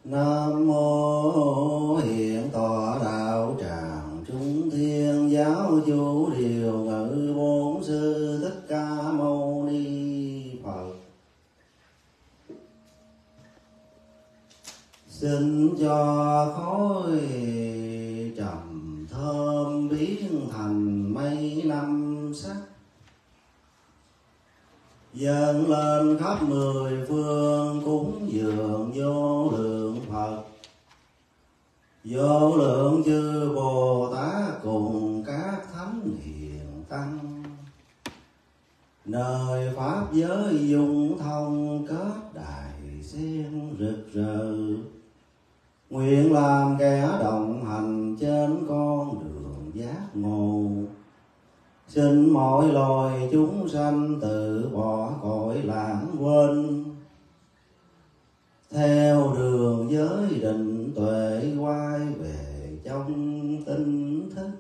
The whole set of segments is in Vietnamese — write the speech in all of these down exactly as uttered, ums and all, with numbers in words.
Nam mô hiện tọa đạo tràng trung thiên giáo chủ điều ngự bổn sư Thích Ca Mâu Ni Phật. Xin cho khói trầm thơm biến thành mây năm sắc, dâng lên khắp mười phương cúng dường vô lượng Phật, vô lượng chư Bồ Tát cùng các thánh hiền tăng, nơi pháp giới dung thông kết đài sen rực rỡ, nguyện làm kẻ đồng hành trên con đường giác ngộ. Xin mọi loài chúng sanh từ bỏ cõi lãng quên, theo đường giới định tuệ quay về trong tinh thức.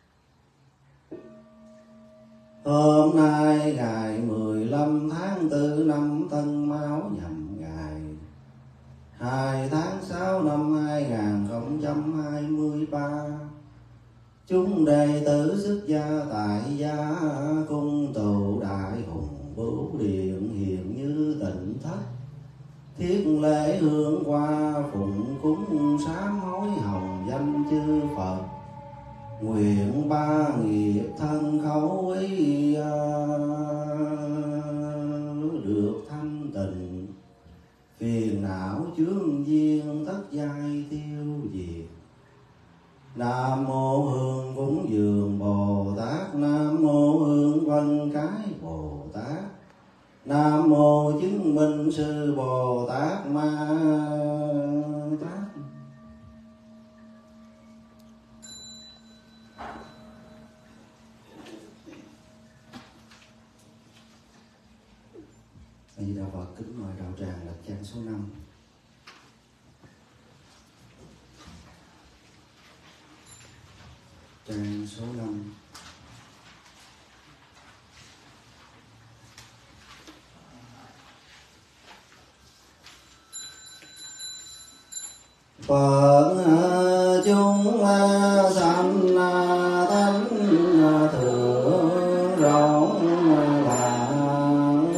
Hôm nay ngày mười lăm tháng tư năm Tân Mão nhằm ngày hai tháng sáu năm hai nghìn không trăm hai mươi ba, chúng đệ tử xuất gia tại gia cung tụ đại hùng bửu điện hiện như tịnh thất, thiết lễ hương hoa phụng cúng sám hối hồng danh chư Phật, nguyện ba nghiệp thân khẩu ý được thanh tịnh, phiền não chướng duyên tất giai tiêu diệt. Nam mô Hương cúng dường Bồ Tát, Nam mô Hương Vân cái Bồ Tát, Nam mô chứng minh sư Bồ Tát Ma Tát. A Di Đà Phật. Kính mời đạo tràng đặt trang số năm. Trang số năm. Phật chúng sanh thánh thượng rộng vạn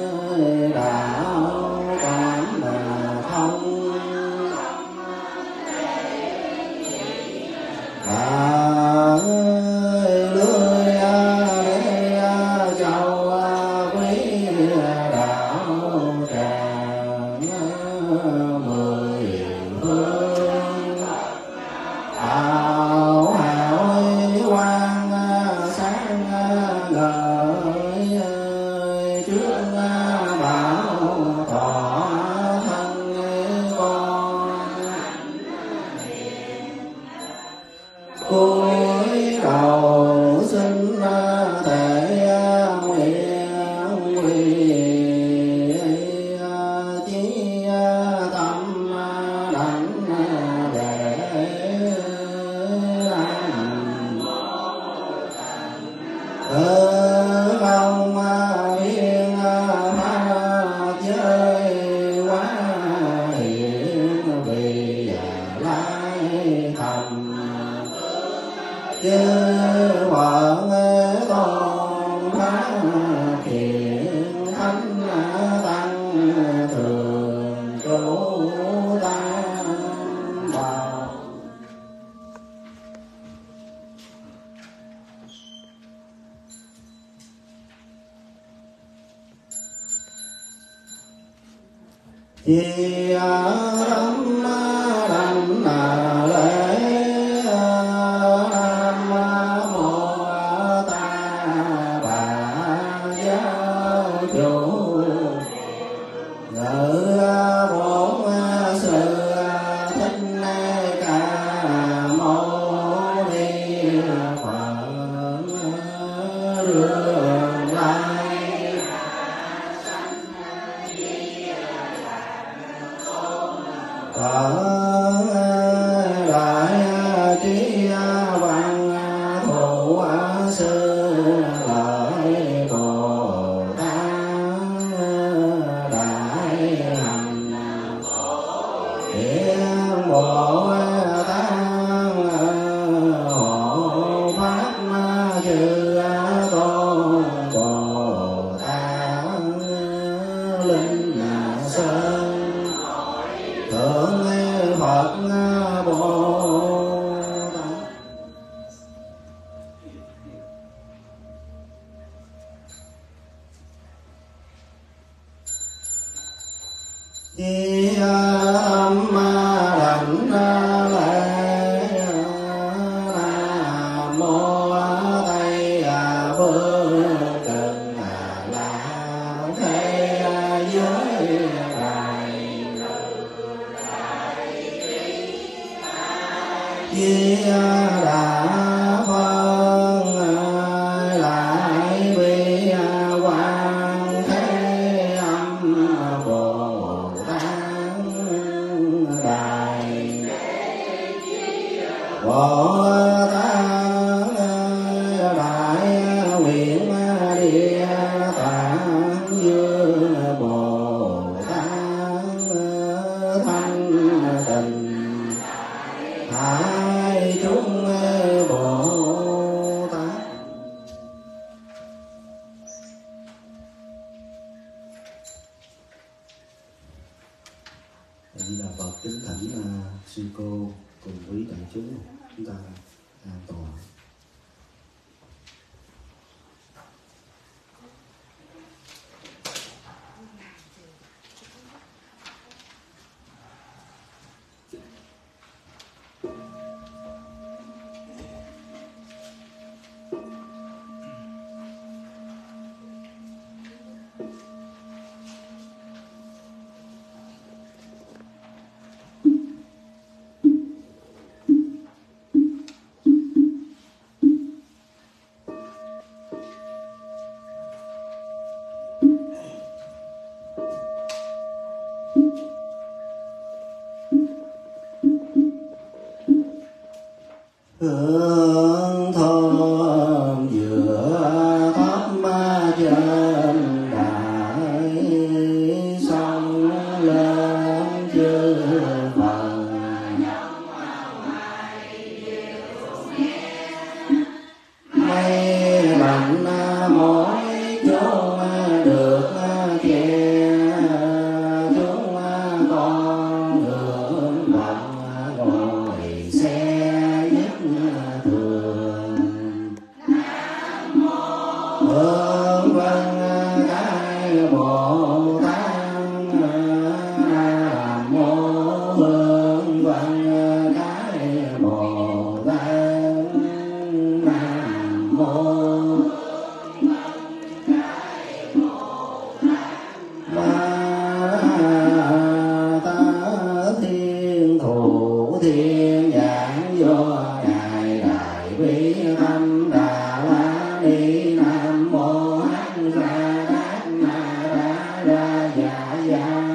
đạo cảm thông, bạn lưới để châu quý đạo tràng mười phương, hào hào quang sáng ngời trước bảo tỏ thân con, cúi đầu xin thể nguyện quy chí tâm đảnh để thơ không biên pháp giới quá hiện vì lai thành chư Phật tôn pháp hiện thánh tăng thường trụ tam bảo. Chi ấm đảnh lễ Nam mô Ta Bà Giáo Chủ ngự bổn sư Thích Ca Mâu Ni Phật, đường lai Phật đại trí văn thụ sư lợi Bồ Tát đại hành Bồ Tát, hộ pháp chư tôn Bồ Tát, linh sơn thượng Phật Bồ Tát. Di âm đảnh lễ Nam mô Tây phương Cực Lạc thế giới này. Di Đà Phật lại bi quan thế âm Bồ Tát đại Bồ Tát đại nguyện địa tạng vương Bồ Tát thanh tịnh hai chúng Bồ Tát. Di Đà Phật kính thỉnh uh, sư cô cùng quý đại chúng chúng ta an toàn. Hương thơm giữa tháp trên đại sông lên chư Phật. Mây lạnh mỗi chốn được che chúng con hưởng vọng ngồi xe hương vân cái Bồ Tát, Nam mô hương vân cái Bồ Tát, Nam mô Ma Ta Thiên Thủ Thiên Giảng Do Đại Đại Bi Tâm Đà La Ni. Nam mô Hắc Ra Đát Na Đa Ra Dạ Dạ.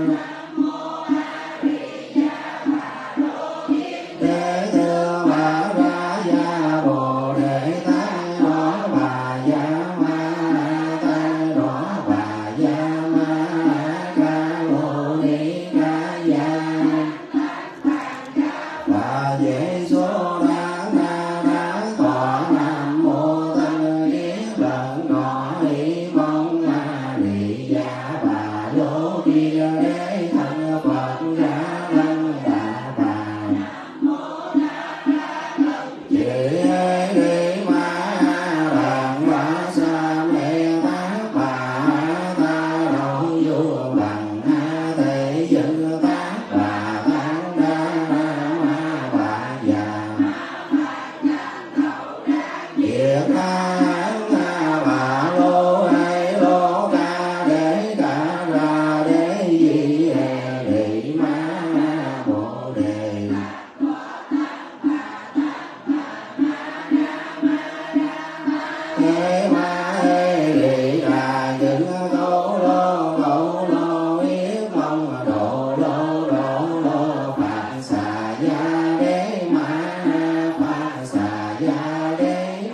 Đế Thưa Bà Ra Gia Bồ Đề Tát Đó Bà Gia Ma Tát Đó Bà Gia Ma Ca Mâu Ni Ca Gia. Bà Dễ Số Đa Na Đa Tọa Nam mô Tăng Kiết Lần Nọ Ý Mong Ma Đi Gia Bà Lô Kia Đế Thân Phật Ra Lăng Đà Bà. Chỉ đi ma đàn ba sa mê tác bà ta đồng du bằng thế dân tác bà tán đa ma bà già. Việt Nam bà lô hay lô ca để cả ra để gì để ma Bồ Đề. Thế ma hê lì là những câu lô câu lô yết mong độ lô độ lô phạt xà gia đế ma phạt xà gia đế.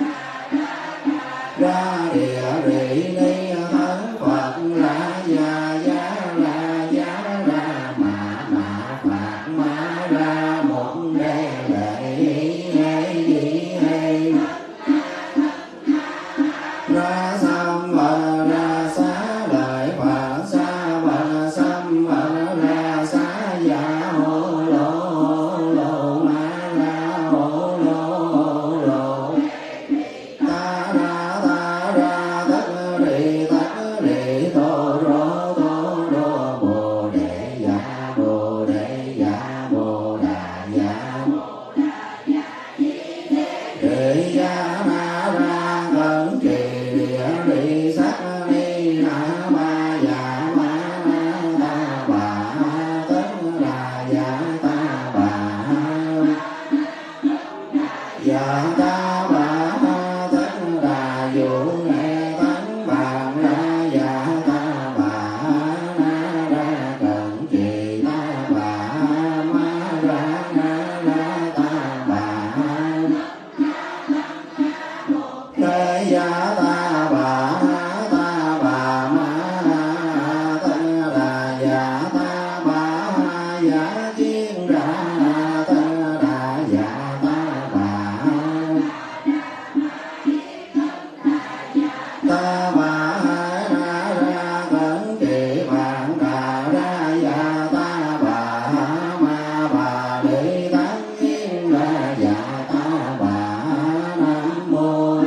Ra địa rị ni thân Phật la gia gia la gia ra mà mà phạt ma ra một giả kiến ra ta đa dạ ta bà ta bà ra ra cẩn trị bạn đà ra dạ ta bà ma bà để tán kiến ra dạ ta bà nam mô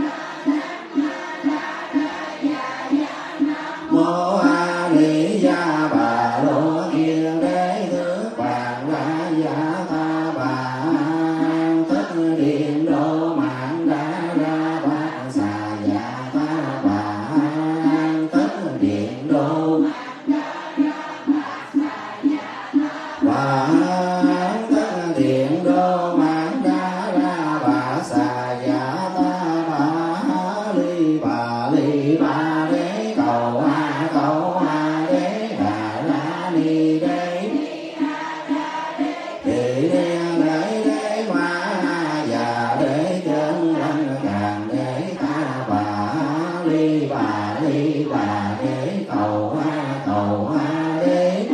mô a ni gia bà lô kia đế thước bàn ra dạ ta bà tất điện đô mạng đã ra bát xà dạ ta bà tất điện đô bà tất điện đô mạng đã ra bát xà dạ ta bà ly bà ly bà đế cầu a cầu a đế đà ra ni đế thị đế đế đế ma già đế chân lăng càng đế ta bà ly bà ly bà đế cầu a cầu a đế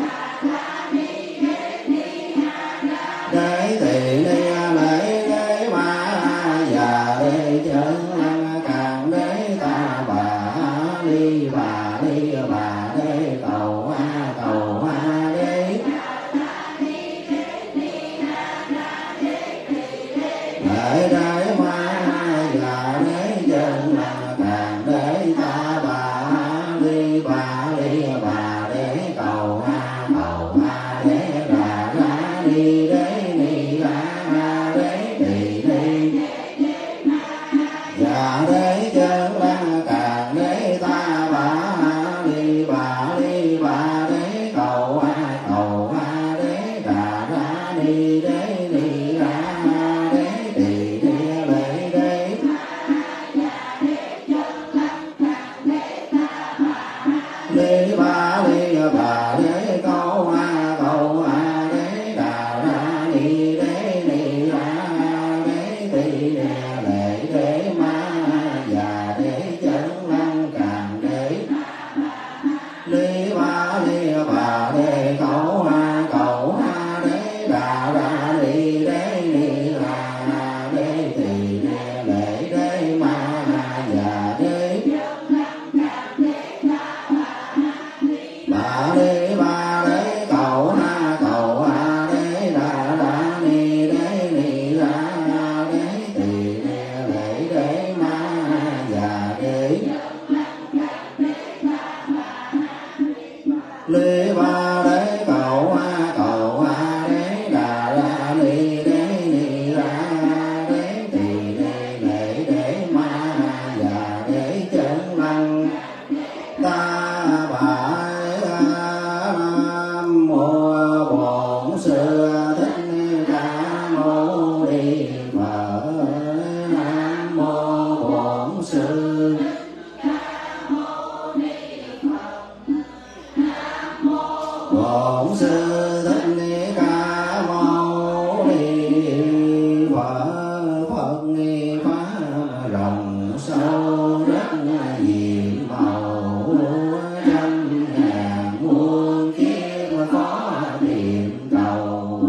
đế thị đế đế đế ma già đế chân lăng càng đế ta bà ly bà ly bà đế cầu a cầu a đế đế đế ma già đế chân lăng càng đế ta bà ly bà ly bà đế cầu a cầu a đế đà ra ni đế ni ra đế thị ni dạ đế chân lăng càng đế ta bà ly bà ly bà đế cầu a cầu a đế đà ra ni đế ni ra đế thị ni lễ đế ly bà ly bà đế cầu a cầu a đế đà ra ni đế ni ra đế thị ni lễ đế ma già đế chân lăng càng đế ly bà ly bà đế cầu a cầu a đế đà ra ni đế ni ra đế thị ni lễ đế ma già đế bà đế bà đế cầu a cầu a đế đà ra ni đế ni ra đế thị ni lễ đế ma già đế ly ba đế cầu a cầu a đế đà ra ni đế ni ra đế thị ni lễ đế ma già đế chân lăng ta bà nam mô bổn sư thích ca mâu ni phật nam mô bổn sư bổn sư thích ca mâu ni phật phật nghi pháp rộng sâu rất nhiệm màu trăm ngàn muôn kiếp có niệm cầu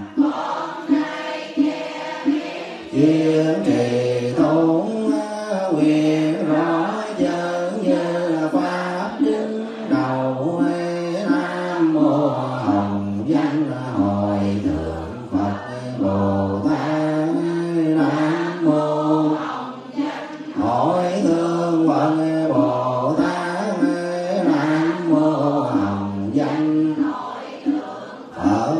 kiên trì tốn quyền rõ chân như pháp đứng đầu nam mô hồng danh hội thượng Phật Bồ Tát nam mô hội thượng Phật Bồ Tát nam mô hồng danh Phật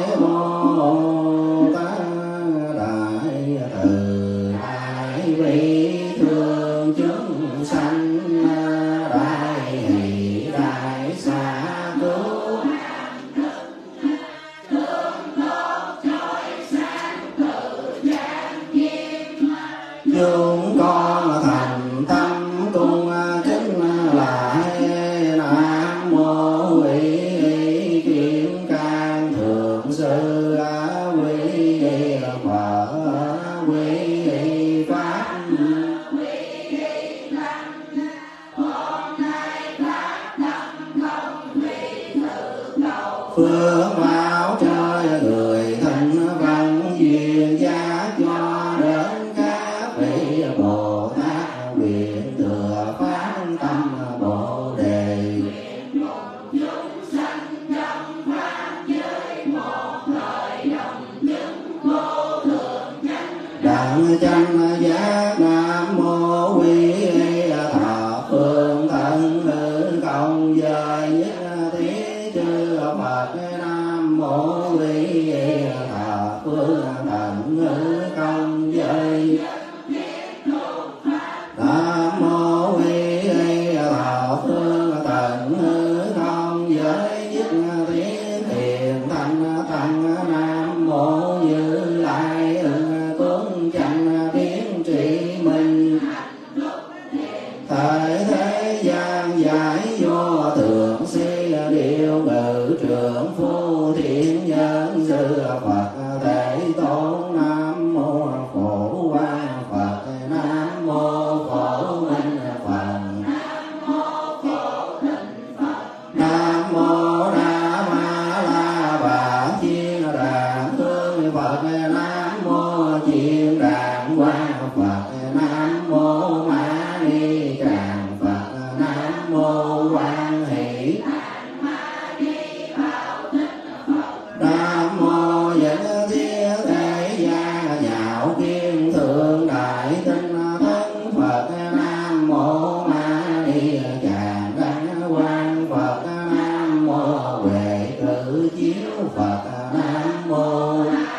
Bồ Tát đại từ đại bi thương chúng sanh đại hỷ đại xa cứu chúng con thành tâm cung kính lại nam mô uy kim cang thượng sư quy Phật quy pháp phương vào đặng chánh giác. Nam mô quy thọ phương tận hư không giới nhất thiết chư Phật. Nam mô quy thọ phương tận hư không giới. Nam mô quy thọ phương tận hư không giới nhất thiết thiện thanh tăng. Nam mô Như Lai ưng tuấn chánh biến trị minh. Tại thế gian giải vô thượng si điều ngự trưởng phu thiên nhân sư Phật Thế Tôn. Nam mô Phổ Quang Phật. Nam mô Phổ Minh Phật. Nam mô Đa Ma La Bà Chiên Đàn Hương Phật. Nam mô Chiên Đàn Quang Phật. Nam mô Ma Ni Tràng Phật. Nam mô Quan Hỷ. Nam mô Dẫn Thiết Thế Gia Nhạo Kiên Thượng Đại Tinh Thân Phật. Nam mô Ma Ni Tràng Đăng Quang Phật. Nam mô Huệ Cử Chiếu Phật. Nam mô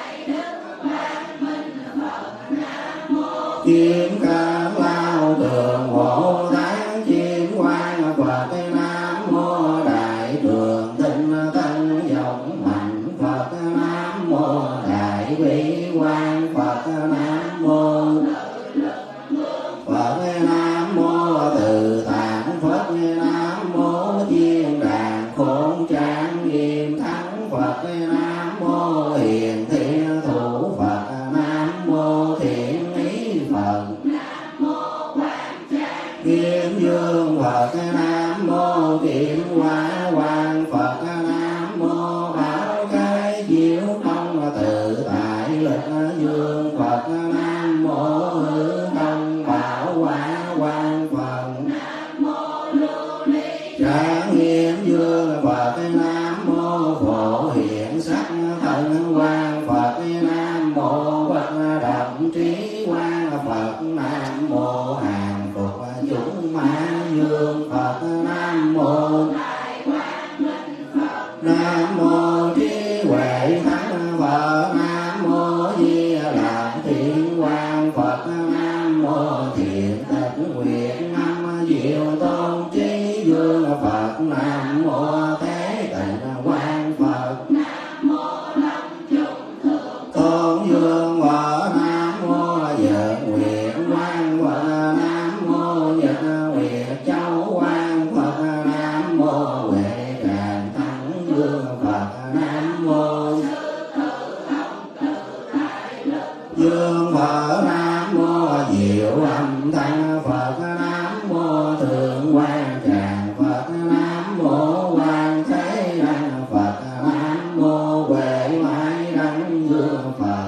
Kim Cang Lao Tường Bồ Tát Chiên Quang Phật. Nam mô Đại Trường Tinh Tân Dòng Mạnh Phật. Nam mô Đại Bi Quang Phật. Nam mô Phật. Nam mô Từ Tạng Phật. Nam mô Chiên Đàn Khôn Trang Nghiêm Thắng Phật. Nam mô Hiền Thiên Thủ Phật. Nam mô Thiện Ý Phật. Kim Dương Phật. Nam mô Kim Hoa Quang Phật. Nam mô Bảo Cái Chiếu Không Tự Tại Lực Dương Phật. Nam mô Hư Không Bảo Hoa Quang Phật. Trang Nghiêm Dương Phật. Nam mô Phổ Hiện Sắc Thân Quang Phật. Nam mô Bất Động Trí Quang Phật. Nam mô Hàng Phục Chúng Ma Dương Phật. Nam mô Nam mô Trí Huệ Thắng Phật. Nam mô Di Lạc Thiên Quang Phật. Nam mô Thiện Tịnh Nguyện Năm Diệu Tôn Trí Dương Phật. Nam mô Thế Tịnh Quang Phật. Tôn Dương Phật. Nam mô Nhật Nguyện Quang Phật. Nam mô Nhật Nguyện Châu Quang Phật. Nam mô Huệ Tràng Thắng Dương Phật. Nam mô Dương Phật. Nam mô Diệu Âm Thanh Phật. Nam mô Thượng Quang Tràng Phật. Nam mô Quan Thế Đăng Phật. Nam mô Huệ Mai Đăng Dương Phật.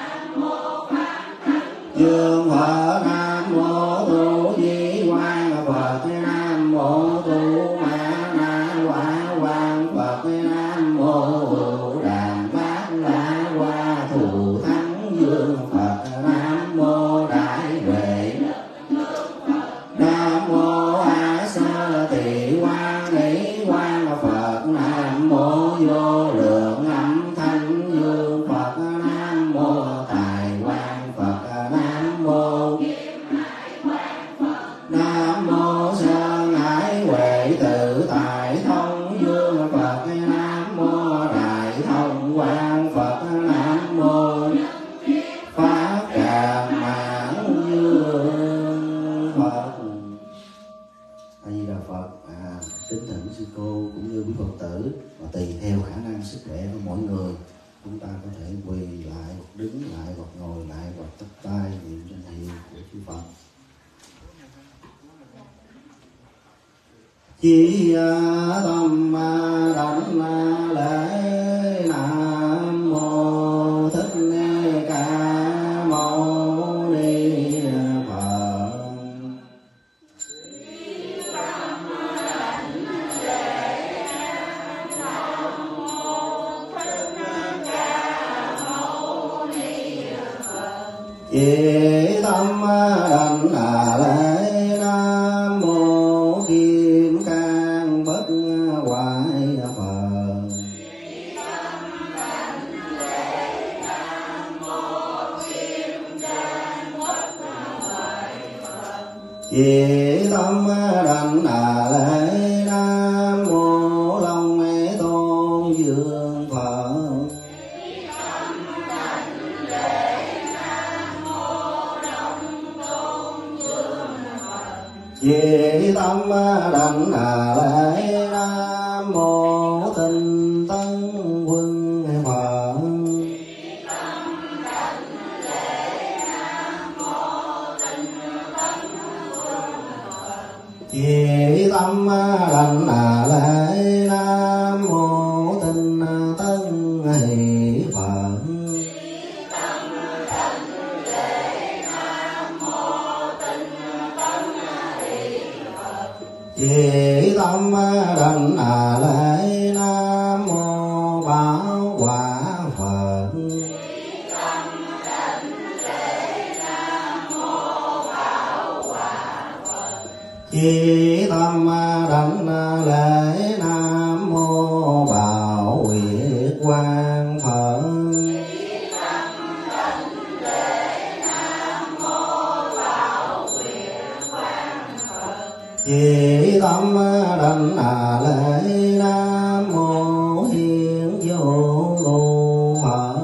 Dương Phật. Nam mô Tu Di Quang Phật. Nam mô Tu Ma Na Hoa Quang Phật. Nam mô Hữu Đàm Bát La Hoa Thù Thắng Dương Phật. Nam mô Đại Huệ. Nam mô A Sơ Tỳ Quang Đế Quang Phật. Nam mô Vô Lượng Âm Thanh Dương Phật. Nam mô Tài Quang Phật. Nam mô Nam mô Sơn Hải Huệ Tự Tại Thông Dương Phật. Nam mô Đại Thông Quang Phật. Nam mô Pháp Tràng Mãn Dương Phật. A Di Đà Phật. À, kính thỉnh sư cô cũng như quý Phật tử, và tùy theo khả năng sức khỏe của mỗi người, chúng ta có thể quỳ lại, hoặc đứng lại, hoặc ngồi lại, hoặc chắp tay niệm danh hiệu của chư Phật. Chi tâm đảnh lễ Nam mô Thích Ca Mâu Ni Phật. Chỉ tâm đảnh lễ Nam mô Kim Cang Bất Hoại Phật. Chỉ tâm đảnh lễ Nam mô Long Tôn Dương Phật. Chỉ tâm đảnh lễ Nam mô Tinh Tấn Quân Phật. Chỉ tâm đảnh lễ Nam mô Tinh Tấn Hỷ Phật. Chỉ tâm đảnh lễ Nam mô Bảo Quả Phật. Chỉ tâm đảnh lễ Nam mô Bảo Nguyệt Quang Phật. Chỉ tâm đảnh lễ Nam mô Hiền Vô Ngộ Phật.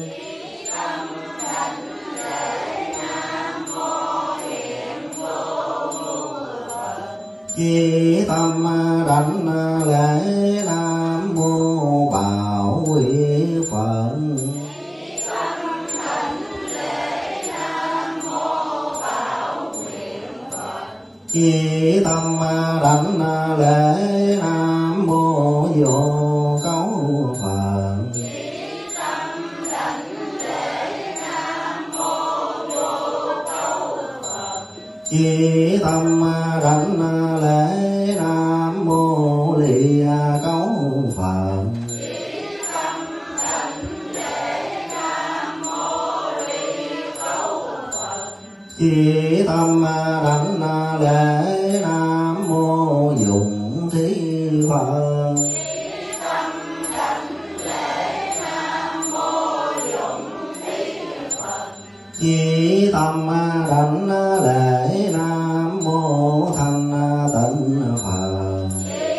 Chỉ tâm đảnh lễ Nam mô Bảo Nguyệt Phật. Chỉ tâm đảnh lễ Nam mô Vô Cấu Phật. Chỉ tâm đảnh lễ Nam mô Lìa Cấu Phật. Chỉ tâm đảnh lễ Nam mô Dụng Thí Phật. Chỉ tâm đảnh lễ Nam mô Thanh Tịnh Phật.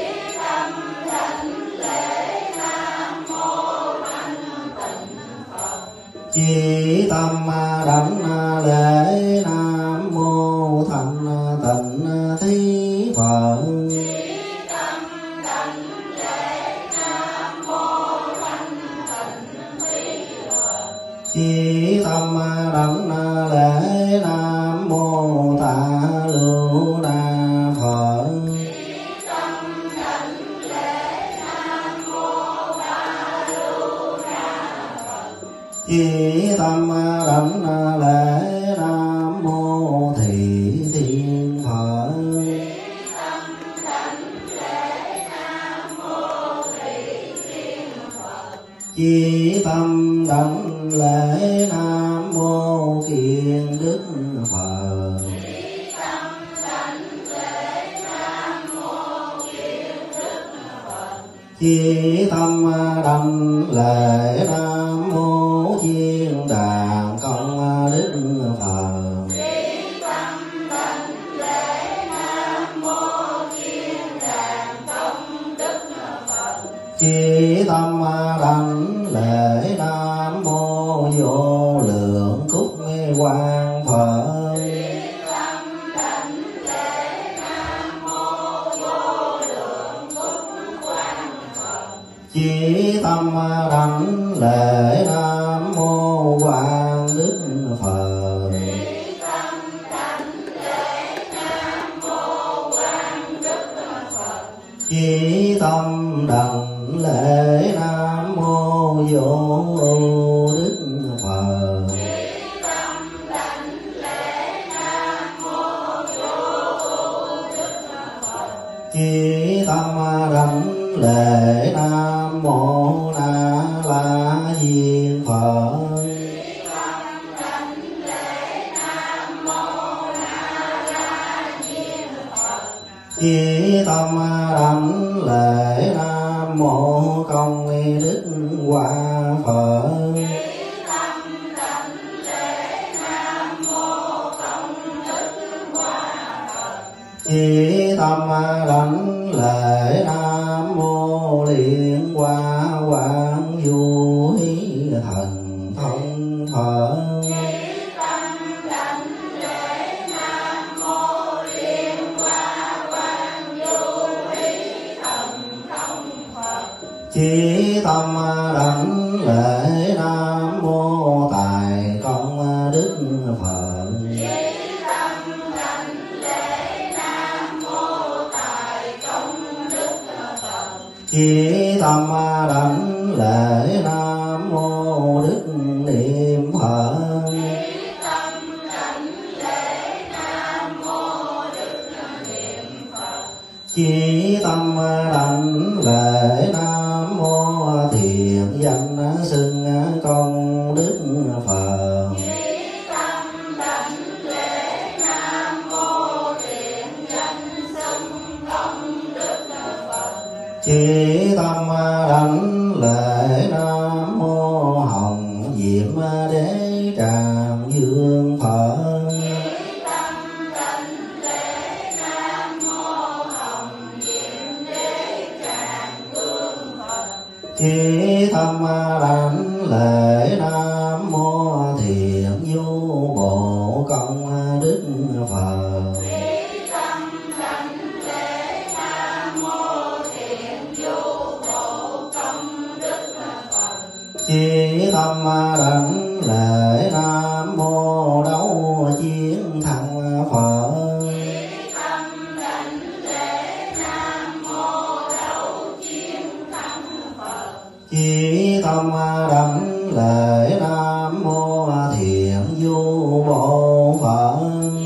Chỉ tâm đảnh lễ Nam mô Thanh Tịnh Thí Phật. Chỉ tâm đảnh lễ Nam mô Tạ Lưu Na Phật. Chỉ tâm đảnh lễ Nam mô Thị Thiên Phật. Chỉ tâm đảnh lễ Nam mô Kiền Đức Phật. Chỉ tâm đảnh lễ Nam mô Chiên Đàn Công Đức Phật. Chỉ tâm đảnh lễ Nam mô Vô Lượng Cúc Quang Phật. Chỉ tâm đảnh lễ Nam mô Quang Đức Phật. Chỉ tâm đảnh lễ Nam mô Vô Đức Phật. Chỉ tâm đảnh lễ Nam mô Na La Diên Phật. Chí tâm đảnh lễ Nam Mô Công Đức Hoa Phật. Chí tâm đảnh lễ Nam Mô Liên Hoa Quang Du Hí Thần Thông Phật. Chí tâm đảnh lễ Nam Mô Tài Công Đức Phật. Chí tâm đảnh lễ Nam Mô Đức Niệm Phật. Chí tâm đảnh lễ Nam Mô Thiện Danh Xưng Công Đức Phật. Chí tâm đảnh lễ Nam Mô Hồng Diệm Đế Tràng Dương Phật. Chí tâm đảnh lễ Nam Mô Thiện Du Bộ Công Đức Phật. Chí tâm đảnh lễ Nam Mô Đấu Chiến Thắng Phật. Chí tâm đảnh lễ Nam Mô Thiện Du Bộ Phật.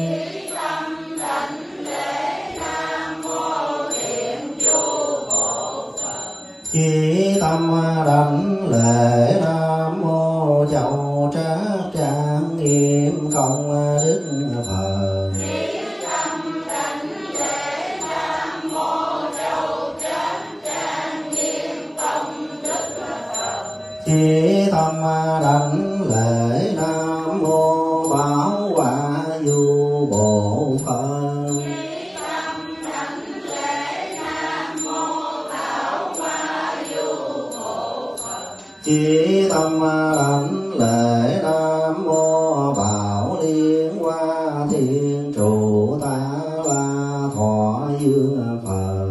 Chí tâm đảnh lễ Nam Mô Châu Trác Trang Nghiêm Công Đức Phật. Chí tâm đảnh lễ Nam Mô Bảo Hòa Du Bộ Phật. Chí tâm đảnh lễ Nam Mô Bảo Liên Hoa Thiên Trụ Ta La Thọ Dương Phật.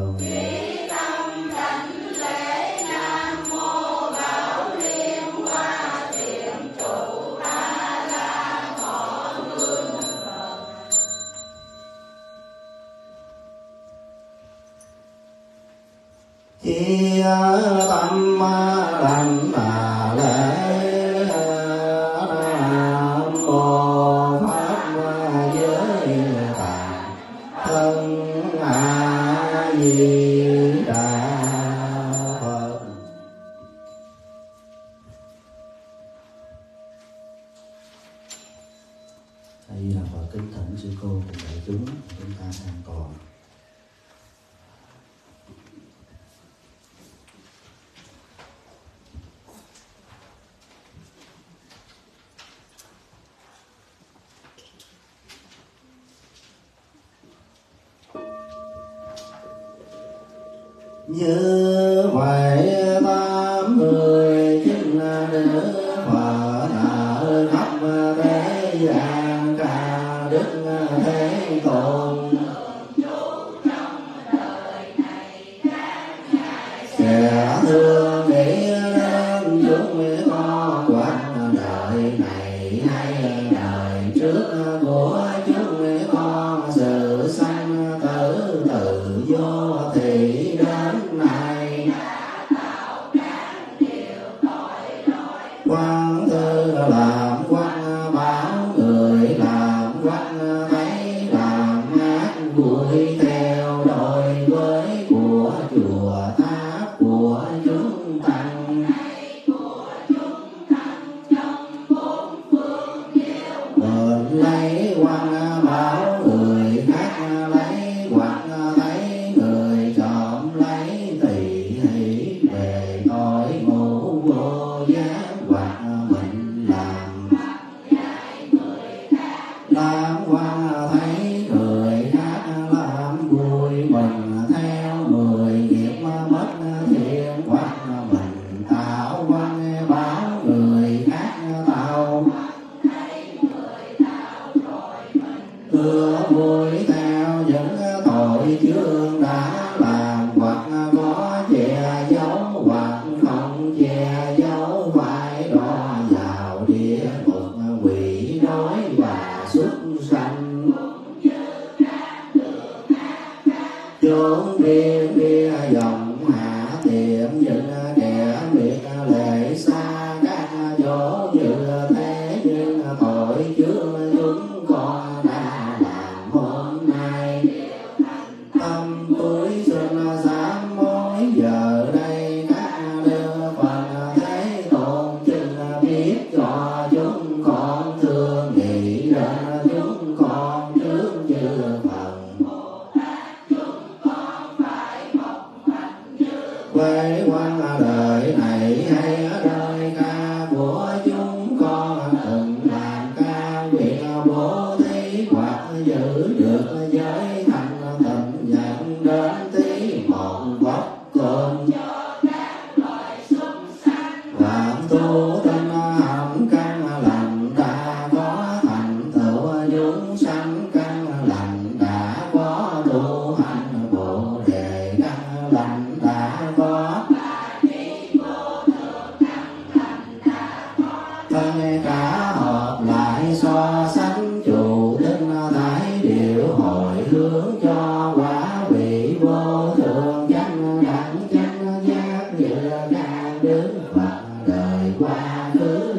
Chí tâm đảnh lễ Nam Mô Pháp Giới Tạng Thân A Di Đà Phật. A Di Đà Phật. Kính thỉnh sư cô cùng đại chúng chúng ta an toàn. Như vậy tám mươi chín đức Phật khắp thế gian ca đức thế tôn sẽ thương nghĩ đến chúng con quanh đời này hay đời trước của chúng con sự sanh tử từ vô thị đến nay quan tư làm quan báo người làm quan thấy làm ác vui theo đòi với của chùa tháp của chúng tăng bền lấy quan báo người khác lấy quan thấy quay đọa vào địa ngục, quỷ đói và súc sanh chốn biên bia dòng hạ tiệm những kẻ biệt lệ xa các chỗ như thế, nhưng tội chưa chúng con đã làm hôm nay tâm túi xin sám hối. Giờ đây các đức Phật Thế Tôn chừng biết cho chúng con thương nghĩ đến chúng con trước chư Phật. Quê quan đời này hay đời ca của chúng con, từng làm ca việc bố thí hoặc giữ được giới thanh tịnh, nhận đến tí một bát cơm vạn tu tinh hạnh căn lành đã có thành tựu, chúng sanh căn lành đã có tu hành, bồ đề căn lành đã có thân cả hợp lại so sánh chủ tinh thái điều hồi hướng cho quả vị vô thượng chánh đẳng chánh giác như ca đức Phật đời quá khứ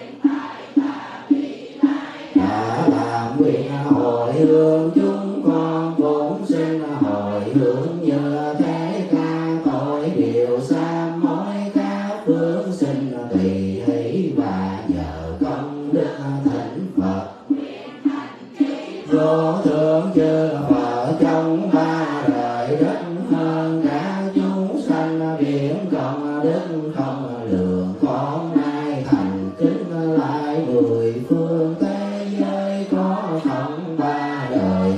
đã làm việc hồi hướng. Chúng con cũng xin hồi hướng như thế ca tội điều sám hối các phương sinh tùy hỷ và nhờ công đức thỉnh Phật vô thượng chư Phật trong ba đời đất hơn cả chúng sanh biển công đức không lường. Con nay thành kính lại mười phương thế giới có không ba đời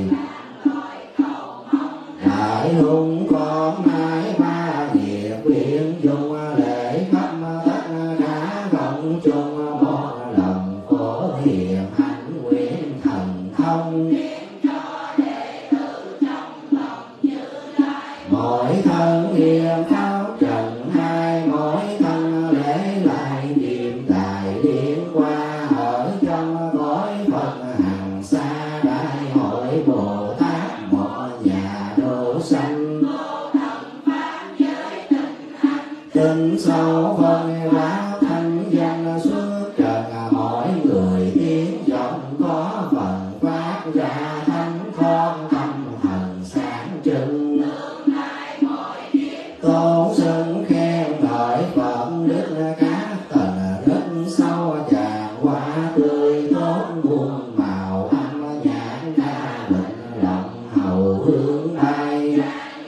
đại hùng. Con nay ba nghiệp nguyện dùng lễ khắp tất cả cộng chung một lòng phổ hiền hạnh nguyện thần thông. Mỗi thân nghiêm pháp trần hai, mỗi thân lễ lại niệm đại điển qua ở trong cõi Phật hằng xa đại hội Bồ Tát một nhà độ sanh. Tinh sâu phân hóa thanh danh xuất trần, mỗi người tiếng giọng có phần phát ra thánh con tâm thần sáng trưng. Tôn xưng khen ngợi Phật đức các tầng đất sâu tràn hoa tươi tốt muôn màu âm nhạc ca bình lòng hầu hướng bay.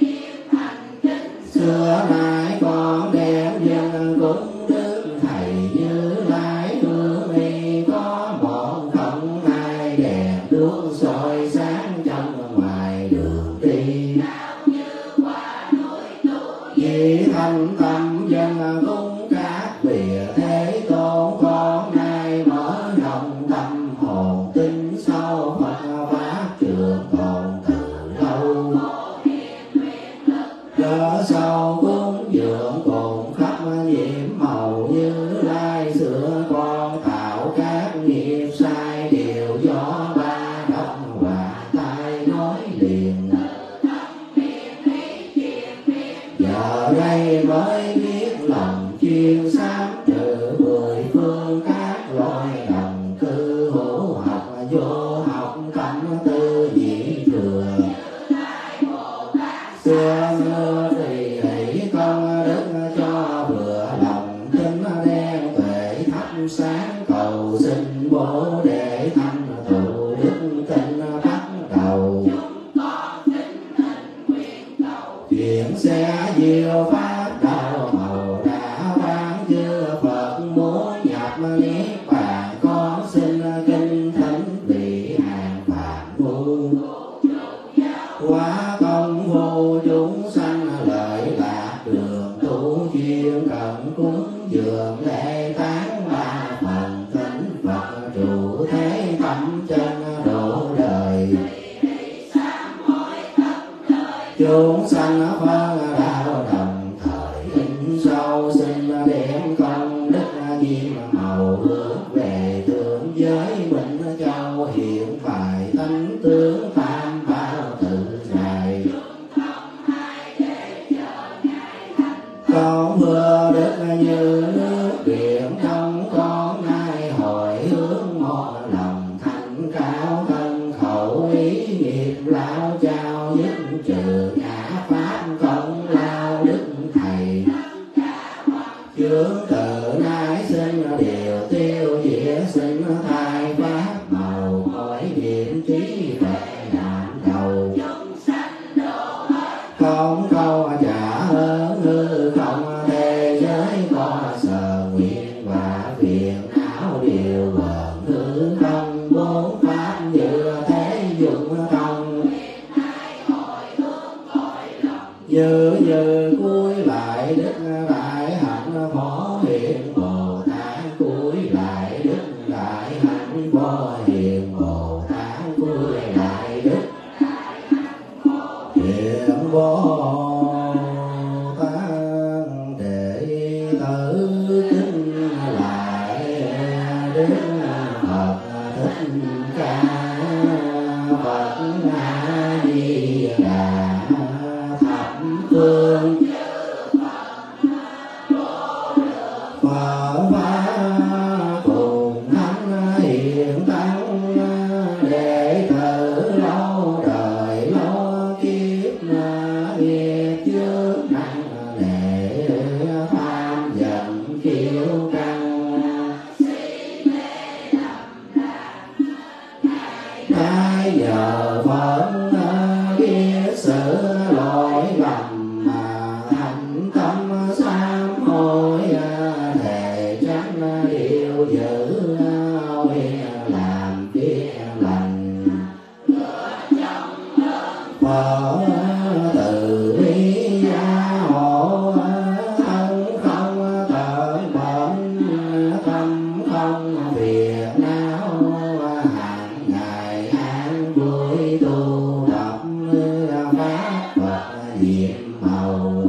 Xưa nay con đem dân cúng đức thầy Như Lai hương y, có một không hai đèn đuốc soi sáng trong ngoài đường đi. Vì thành tâm dân cúng các vị Thế Tôn, con nay mở rộng tâm hồn tin sâu Phật pháp trường tồn từ lâu. Cớ sâu cúng dường cùng khắp nhiễm màu Như Lai, sửa con tạo các nghiệp sai đều do ba đông hòa tai nói liền. Giờ đây mới biết lòng chuyên sám trừ mười phương các loại đồng cư, hữu học vô học tâm tư dĩ thừa. Xưa mưa thì hỷ công đức cho vừa lòng tính đen tuệ thắp sáng, cầu xin bố để thanh tụ đức tin bắt đầu. Chuyện sẽ diệu pháp đạo màu đã ban chư Phật muốn nhập niết bàn, con xin kinh thánh vị hàng phàm phu. Quá công vô chúng sanh lợi lạc đường tu chuyên cần cúng dường lễ tán ba phần thỉnh Phật trụ thế tâm chân độ đời. Chúng sanh phân đạo đồng thời in sâu xin đem công đức nhiều hướng về thượng giới Minh Châu, hiện bài tánh tướng tam bảo tự ngài. Con vừa đức như nước biển trong con nay hồi hướng một lòng thành cao thân khẩu ý nghiệp lao trao dứt trừ ngã pháp công lao đức thầy. Chướng từ nay sinh điều tiêu diệt sinh thai pháp màu cõi điểm trí tuệ nạn đầu. Không câu trả hơn hư không thế giới có sở nguyện và phiền não điều bận hư không bốn pháp như thế dụng thông. Như như cuối lại đức đại hạnh phổ hiện Bồ Tát, cuối lại đức đại hạnh phổ hiện Bồ Tát, cuối lại đức hiện Bồ Tát. Đệ tử kính lại đức Phật Thích Ca Phật A Di Đà thập phương Phật Pháp cùng thánh hiện tăng, đệ tử lâu đời lâu kiếp nghiệp trước nặng nề tham giận kiêu căng. Nay nhờ Phật biết sự lỗi lầm mà thành tâm sám hối, thề tránh điều dữ làm việc lành. Phật từ bi gia hộ thân không tận bệnh, tâm không phiền não, hàng ngày an vui tu tập pháp Phật diệm màu.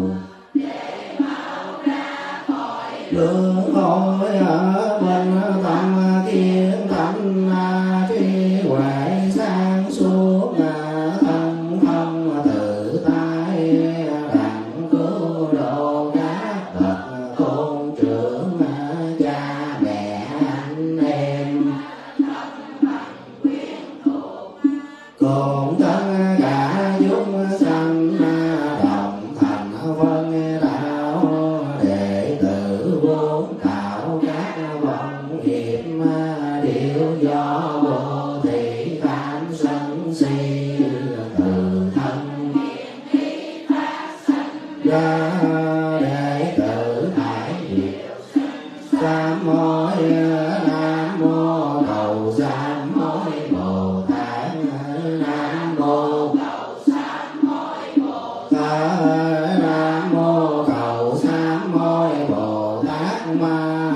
Lương khối ở bên tâm kiến tánh trí huệ sáng suốt, thân không tự tại đặng cứu độ các bậc tôn trưởng cha mẹ anh em. Cùng tất cả chúng sanh đồng thành phân đạo, đệ tử vốn tạo các vọng nghiệp điều do vô thị tham sân si từ thân ra. Đệ tử phải sám hối nam mô cầu sám hối Bồ Tát, nam mô cầu sám hối Bồ Tát, nam mô cầu sám hối Bồ Tát ma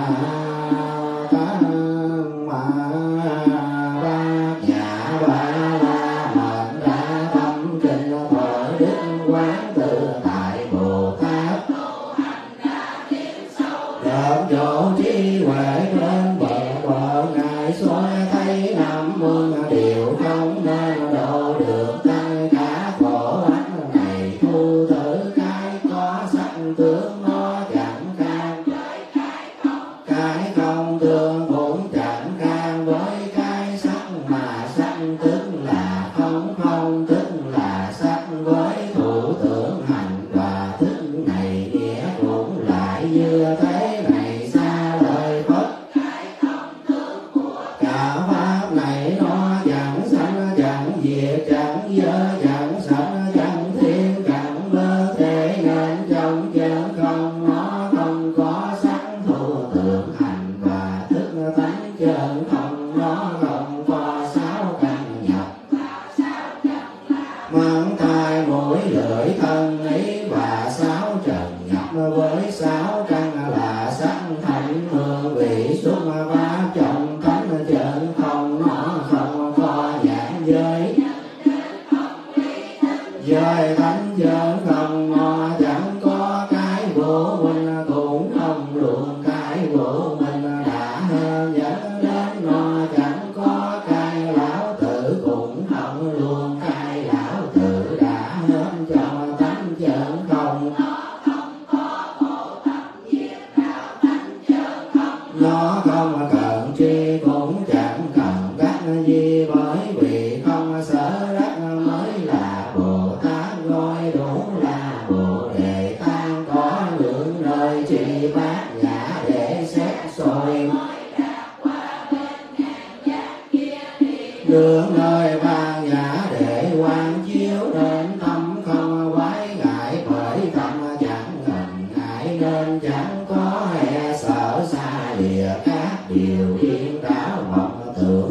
tát ma bát nhã ba la mật đa tâm kinh thọ đức quán tự tại Bồ Tát. Đợt chỗ trí huệ bên bờ bờ ngài soi thấy năm muôn điều không nên độ được tất cả khổ ách này. Thu tử cái có sắc tướng nó chẳng can, cái không tương cũng chẳng can với cái sắc, mà sắc tức là không, không tức là sắc. Với thủ tưởng hành và thức này nghĩa cũng lại như thế này xa lời Phật. Cả pháp này nó chẳng sanh chẳng diệt chẳng dơ chẳng sanh chẳng thiên chẳng bơ thế, nên trong chân không nó không có sắc. Thủ tưởng hành và thức tánh chân không nó không có sáu căn nhập. Mắng tai mũi lưỡi thân ý và sáu trần nhập, với sáu căn là sắc thanh hương vị xúc pháp trong tánh chân không nó không có nhãn giới. Giới tánh chân không nó chẳng có cái vô minh, cũng không luôn cái vô minh đã nó không cần chi cũng chẳng cần đắc gì, bởi vì không sở đắc mới là Bồ Tát, gọi đủ là Bồ Đề Tăng. Có những nơi chỉ bát nhã để xét soi, đường nơi bát nhã để quan chiếu, nên tâm không quái ngại, bởi tâm chẳng ngần ngại nên chẳng có e sợ xa lìa các điều điên đảo vọng tưởng.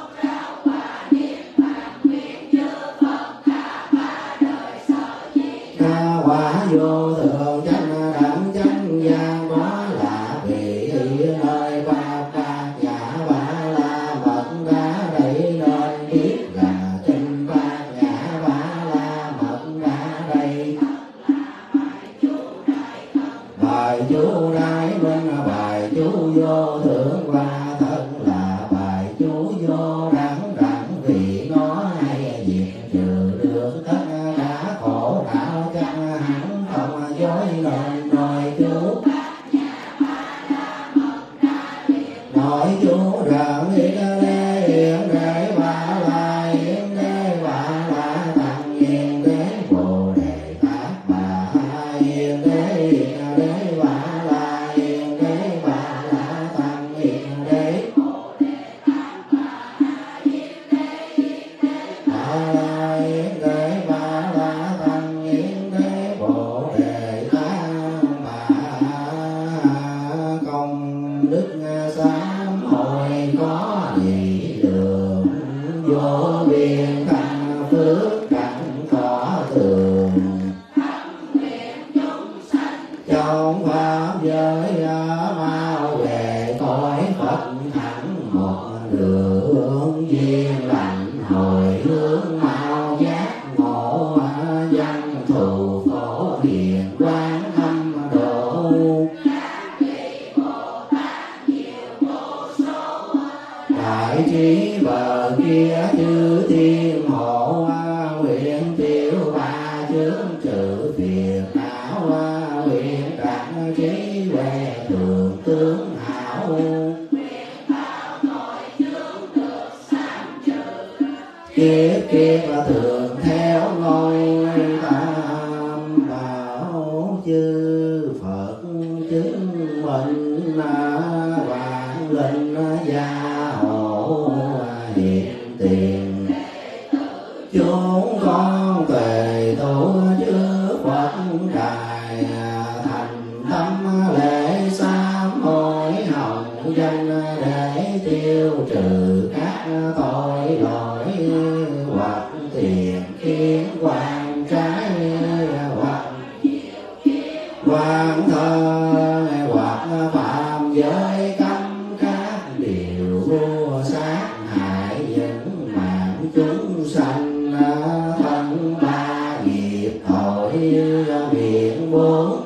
Ca quả vô thường chánh đẳng chánh gian, đó là vị nơi ba bát nhã ba la mật đã đầy, nên biết là trên bát nhã ba la mật đã đầy. Bài chú đại minh, bài chú vô thượng và thân là bài chú vô đẳng đẳng, vì nó hay diệt trừ được tất cả khổ não, chẳng hẳn không dối nên nói chú. Nói chú rằng yên đế yên đế ba la yên đế ba la tăng yên đế Bồ Đề Tát bà yên đế yên đế ba la yên đế ba la tăng yên đế ba la yên đế ba la tăng yên đế Bồ Đề Tát bà. Công đức sám hội có gì lượng, vô biên thành phước cảnh tỏ tường. Trong pháp giới mau về cõi Phật thẳng một đường, duyên lành hồi hướng mau giác ngộ, văn thù phổ hiền quán âm độ. Đại trí bờ kia chư thiên hộ, nguyện tiêu ba chướng trừ phiền não, nguyện đặng trí huệ thường tướng hảo. Kiếp kiếp thường theo ngôi tam bảo, chư Phật chứng minh vạn linh gia hộ hiện tiền. Chúng con tề tu trước Phật đài, thành tâm lễ sám hối hồng danh, để tiêu trừ các tội lỗi hoặc tiền kiến quan trái, hoặc quan thơ hoặc phạm giới cấm các điều vô sát hại những mạng chúng sanh. Thân ba nghiệp tội miệng bốn,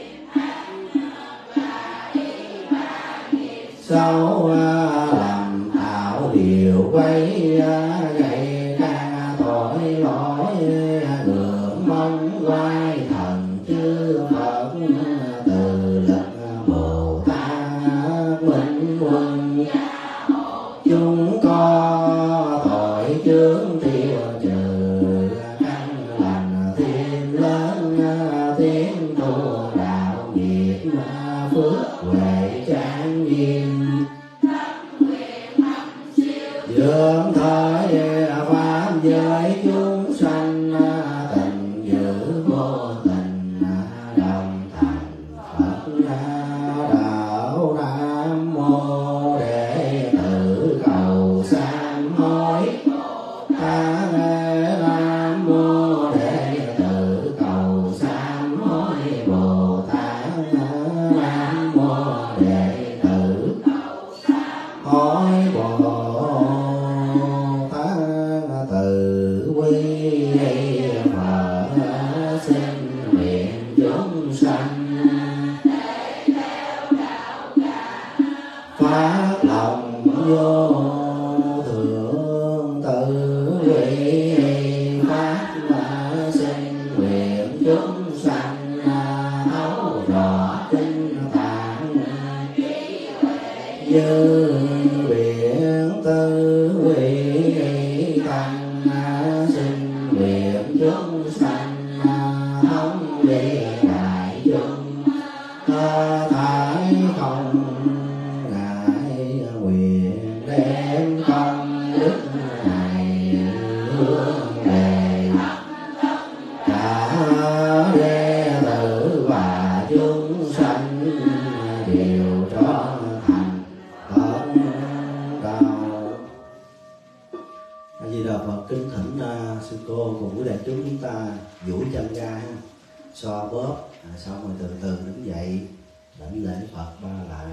xấu làm tạo điều quấy, gây ra tội lỗi ngưỡng mong quay thần chư Phật. Từ lực Bồ Tát minh quân, chúng có tội chướng tiêu trừ, căn lành thiên lớn tiến tu đạo nghiệp, phước huệ trang nghiêm. Dưỡng thời pháp giới chúng sanh, tình giữ vô tình đồng thành Phật đạo. Nam mô Đệ tử cầu sám hối. Nam mô Đệ tử cầu sám hối Bồ Tát. Nam mô Đệ tử hối Bồ Tát. Từ quy Phật xin nguyện chúng sanh phát lòng vô thượng tự vị, phát xin nguyện chúng sanh thấu rõ kinh tạng, như biển tư quy tăng sinh nguyện chúng sanh thống đi đại chúng thái không ngại nguyện đem công đức này hướng về cả đệ tử và chúng sanh đều trở thành Phật đạo. A Di Đà Phật. Kính thỉnh uh, sư cô cùng với đại chúng chúng ta duỗi chân ra, xoa bóp, à, xong rồi từ từ đứng dậy đảnh lễ Phật ba lại.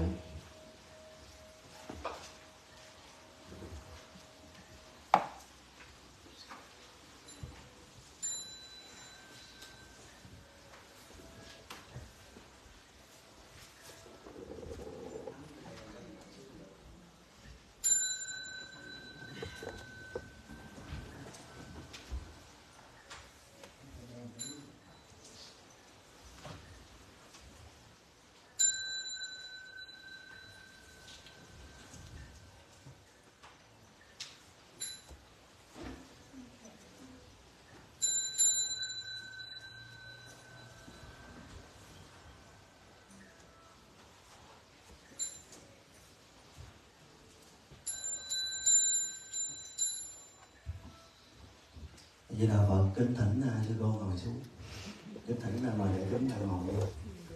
Di Đà Phật. Kính thỉnh uh, sư cô ngồi xuống. Kính thỉnh là mời để chúng ta ngồi đi.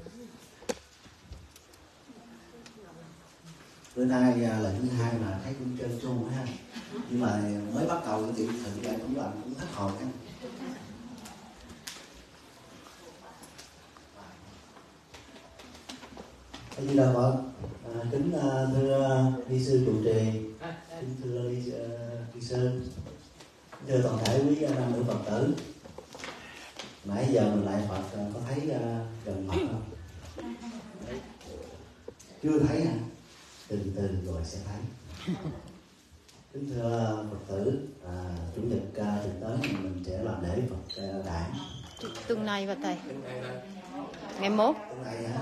Bữa nay uh, là thứ hai mà thấy cũng trơn tru ha, nhưng mà mới bắt đầu thì thực ra cũng làm cũng hết hồn ha. Di Đà Phật. À, kính uh, thưa ni sư trụ trì, kính thưa ni uh, ni sư, thưa toàn thể quý nam nữ Phật tử. Nãy giờ mình lại Phật có thấy uh, gần mặt không? Chưa thấy hả? Từ từ rồi sẽ thấy. Kính thưa Phật tử, à, chủ nhật uh, tuần tới mình sẽ làm lễ Phật uh, đản. Tuần này và thầy. Ngày mốt. Tuần này hả?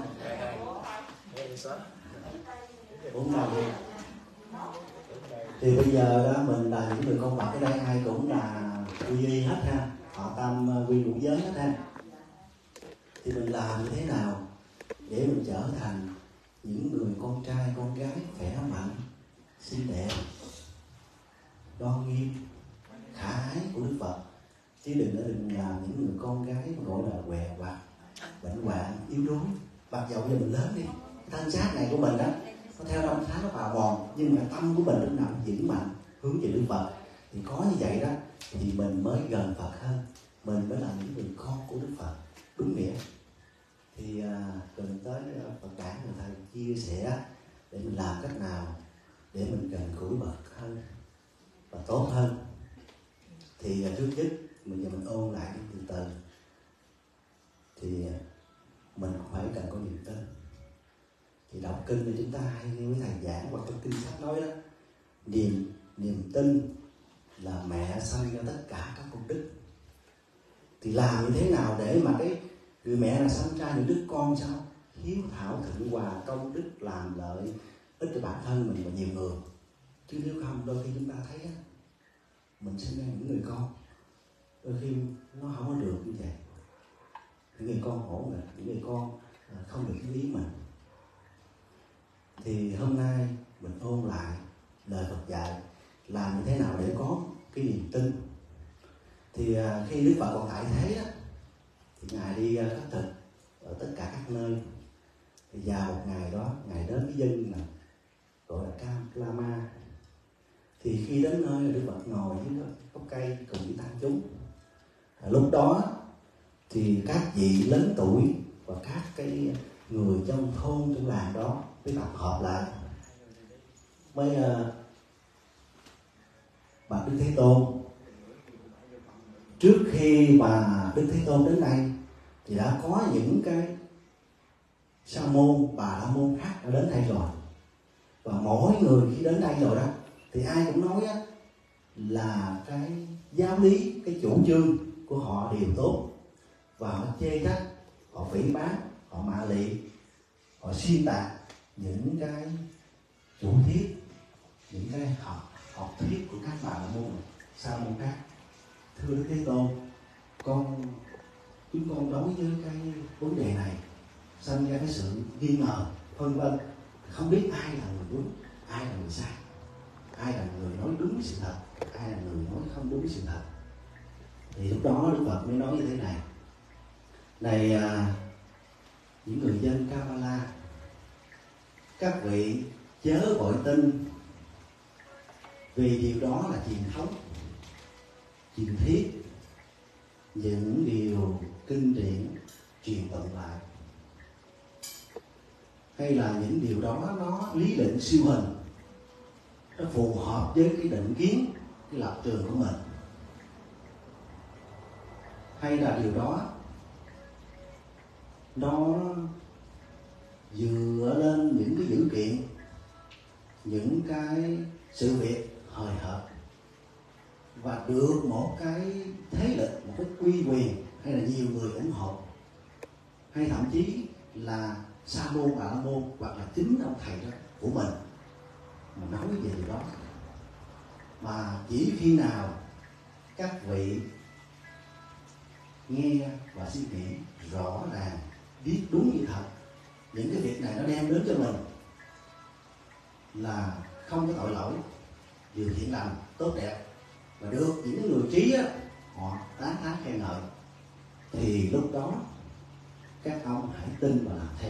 Bốn ngày đi. Thì bây giờ đó mình là những người con Phật ở đây ai cũng là quy y hết ha, họ tâm quy ngũ giới hết ha. Thì mình làm như thế nào để mình trở thành những người con trai con gái khỏe mạnh, xinh đẹp, đoan nghiêm, khả ái của Đức Phật, chứ đừng đừng làm những người con gái gọi là què quặt, bệnh hoạn, yếu đuối. Mặc dầu giờ mình lớn đi, thân xác này của mình đó nó theo năm tháng nó bào mòn, nhưng mà tâm của mình lúc nào cũng vững mạnh hướng về Đức Phật. Thì có như vậy đó thì mình mới gần Phật hơn, mình mới là những người con của Đức Phật đúng nghĩa. Thì à, gần tới Phật đản người thầy chia sẻ để mình làm cách nào để mình gần gũi Phật hơn và tốt hơn. Thì à, trước nhất mình giờ mình ôn lại từ từ thì à, mình phải cần có niềm tin. Thì đọc kinh thì chúng ta hay nghe với thầy giảng hoặc trong kinh sách nói đó, niềm niềm tin là mẹ sanh ra tất cả các công đức. Thì làm như thế nào để mà cái người mẹ là sanh ra những đứa con sao hiếu thảo thượng hòa công đức làm lợi ích cho bản thân mình và nhiều người. Chứ nếu không đôi khi chúng ta thấy á, mình sinh ra những người con đôi khi nó không có được như vậy. Những người con khổ nghịch, những người con không được như ý mình. Thì hôm nay mình ôn lại lời Phật dạy làm như thế nào để có cái niềm tin. Thì khi Đức Phật còn tại thế đó, thì Ngài đi khất thực ở tất cả các nơi. Thì vào một ngày đó Ngài đến cái dân là gọi là Cam Lama. Thì khi đến nơi Đức Phật ngồi dưới gốc cây cùng với tăng chúng. À, lúc đó thì các vị lớn tuổi và các cái người trong thôn trong làng đó mới tập hợp lại, mới uh, bạch Đức Thế Tôn. Trước khi mà Đức Thế Tôn đến đây thì đã có những cái sa môn, bà la môn khác đã đến đây rồi. Và mỗi người khi đến đây rồi đó thì ai cũng nói á, là cái giáo lý, cái chủ trương của họ đều tốt. Và họ chê trách, họ phỉ báng, họ mạ lị, họ xuyên tạc những cái chủ thiết, những cái học học thuyết của các bà la môn, sa môn các. Thưa Đức Thế Tôn, con chúng con đối với cái vấn đề này sinh ra cái sự nghi ngờ, phân vân, không biết ai là người đúng, ai là người sai, ai là người nói đúng sự thật, ai là người nói không đúng sự thật. Thì lúc đó Đức Phật mới nói như thế này: này à, những người dân Kavala, các vị chớ vội tin, vì điều đó là truyền thống, truyền thuyết, những điều kinh điển truyền tụng lại, hay là những điều đó nó lý định siêu hình, nó phù hợp với cái định kiến, cái lập trường của mình, hay là điều đó nó dựa lên những cái dữ kiện, những cái sự việc hời hợt, và được một cái thế lực, một cái quy quyền, hay là nhiều người ủng hộ, hay thậm chí là sa môn, bà la môn, hoặc là chính ông thầy đó của mình mà nói về điều đó. Mà chỉ khi nào các vị nghe và suy nghĩ rõ ràng, biết đúng như thật, những cái việc này nó đem đến cho mình là không có tội lỗi, điều thiện lành, tốt đẹp, và được những người trí á, họ tán thán khen ngợi, thì lúc đó các ông hãy tin và làm theo.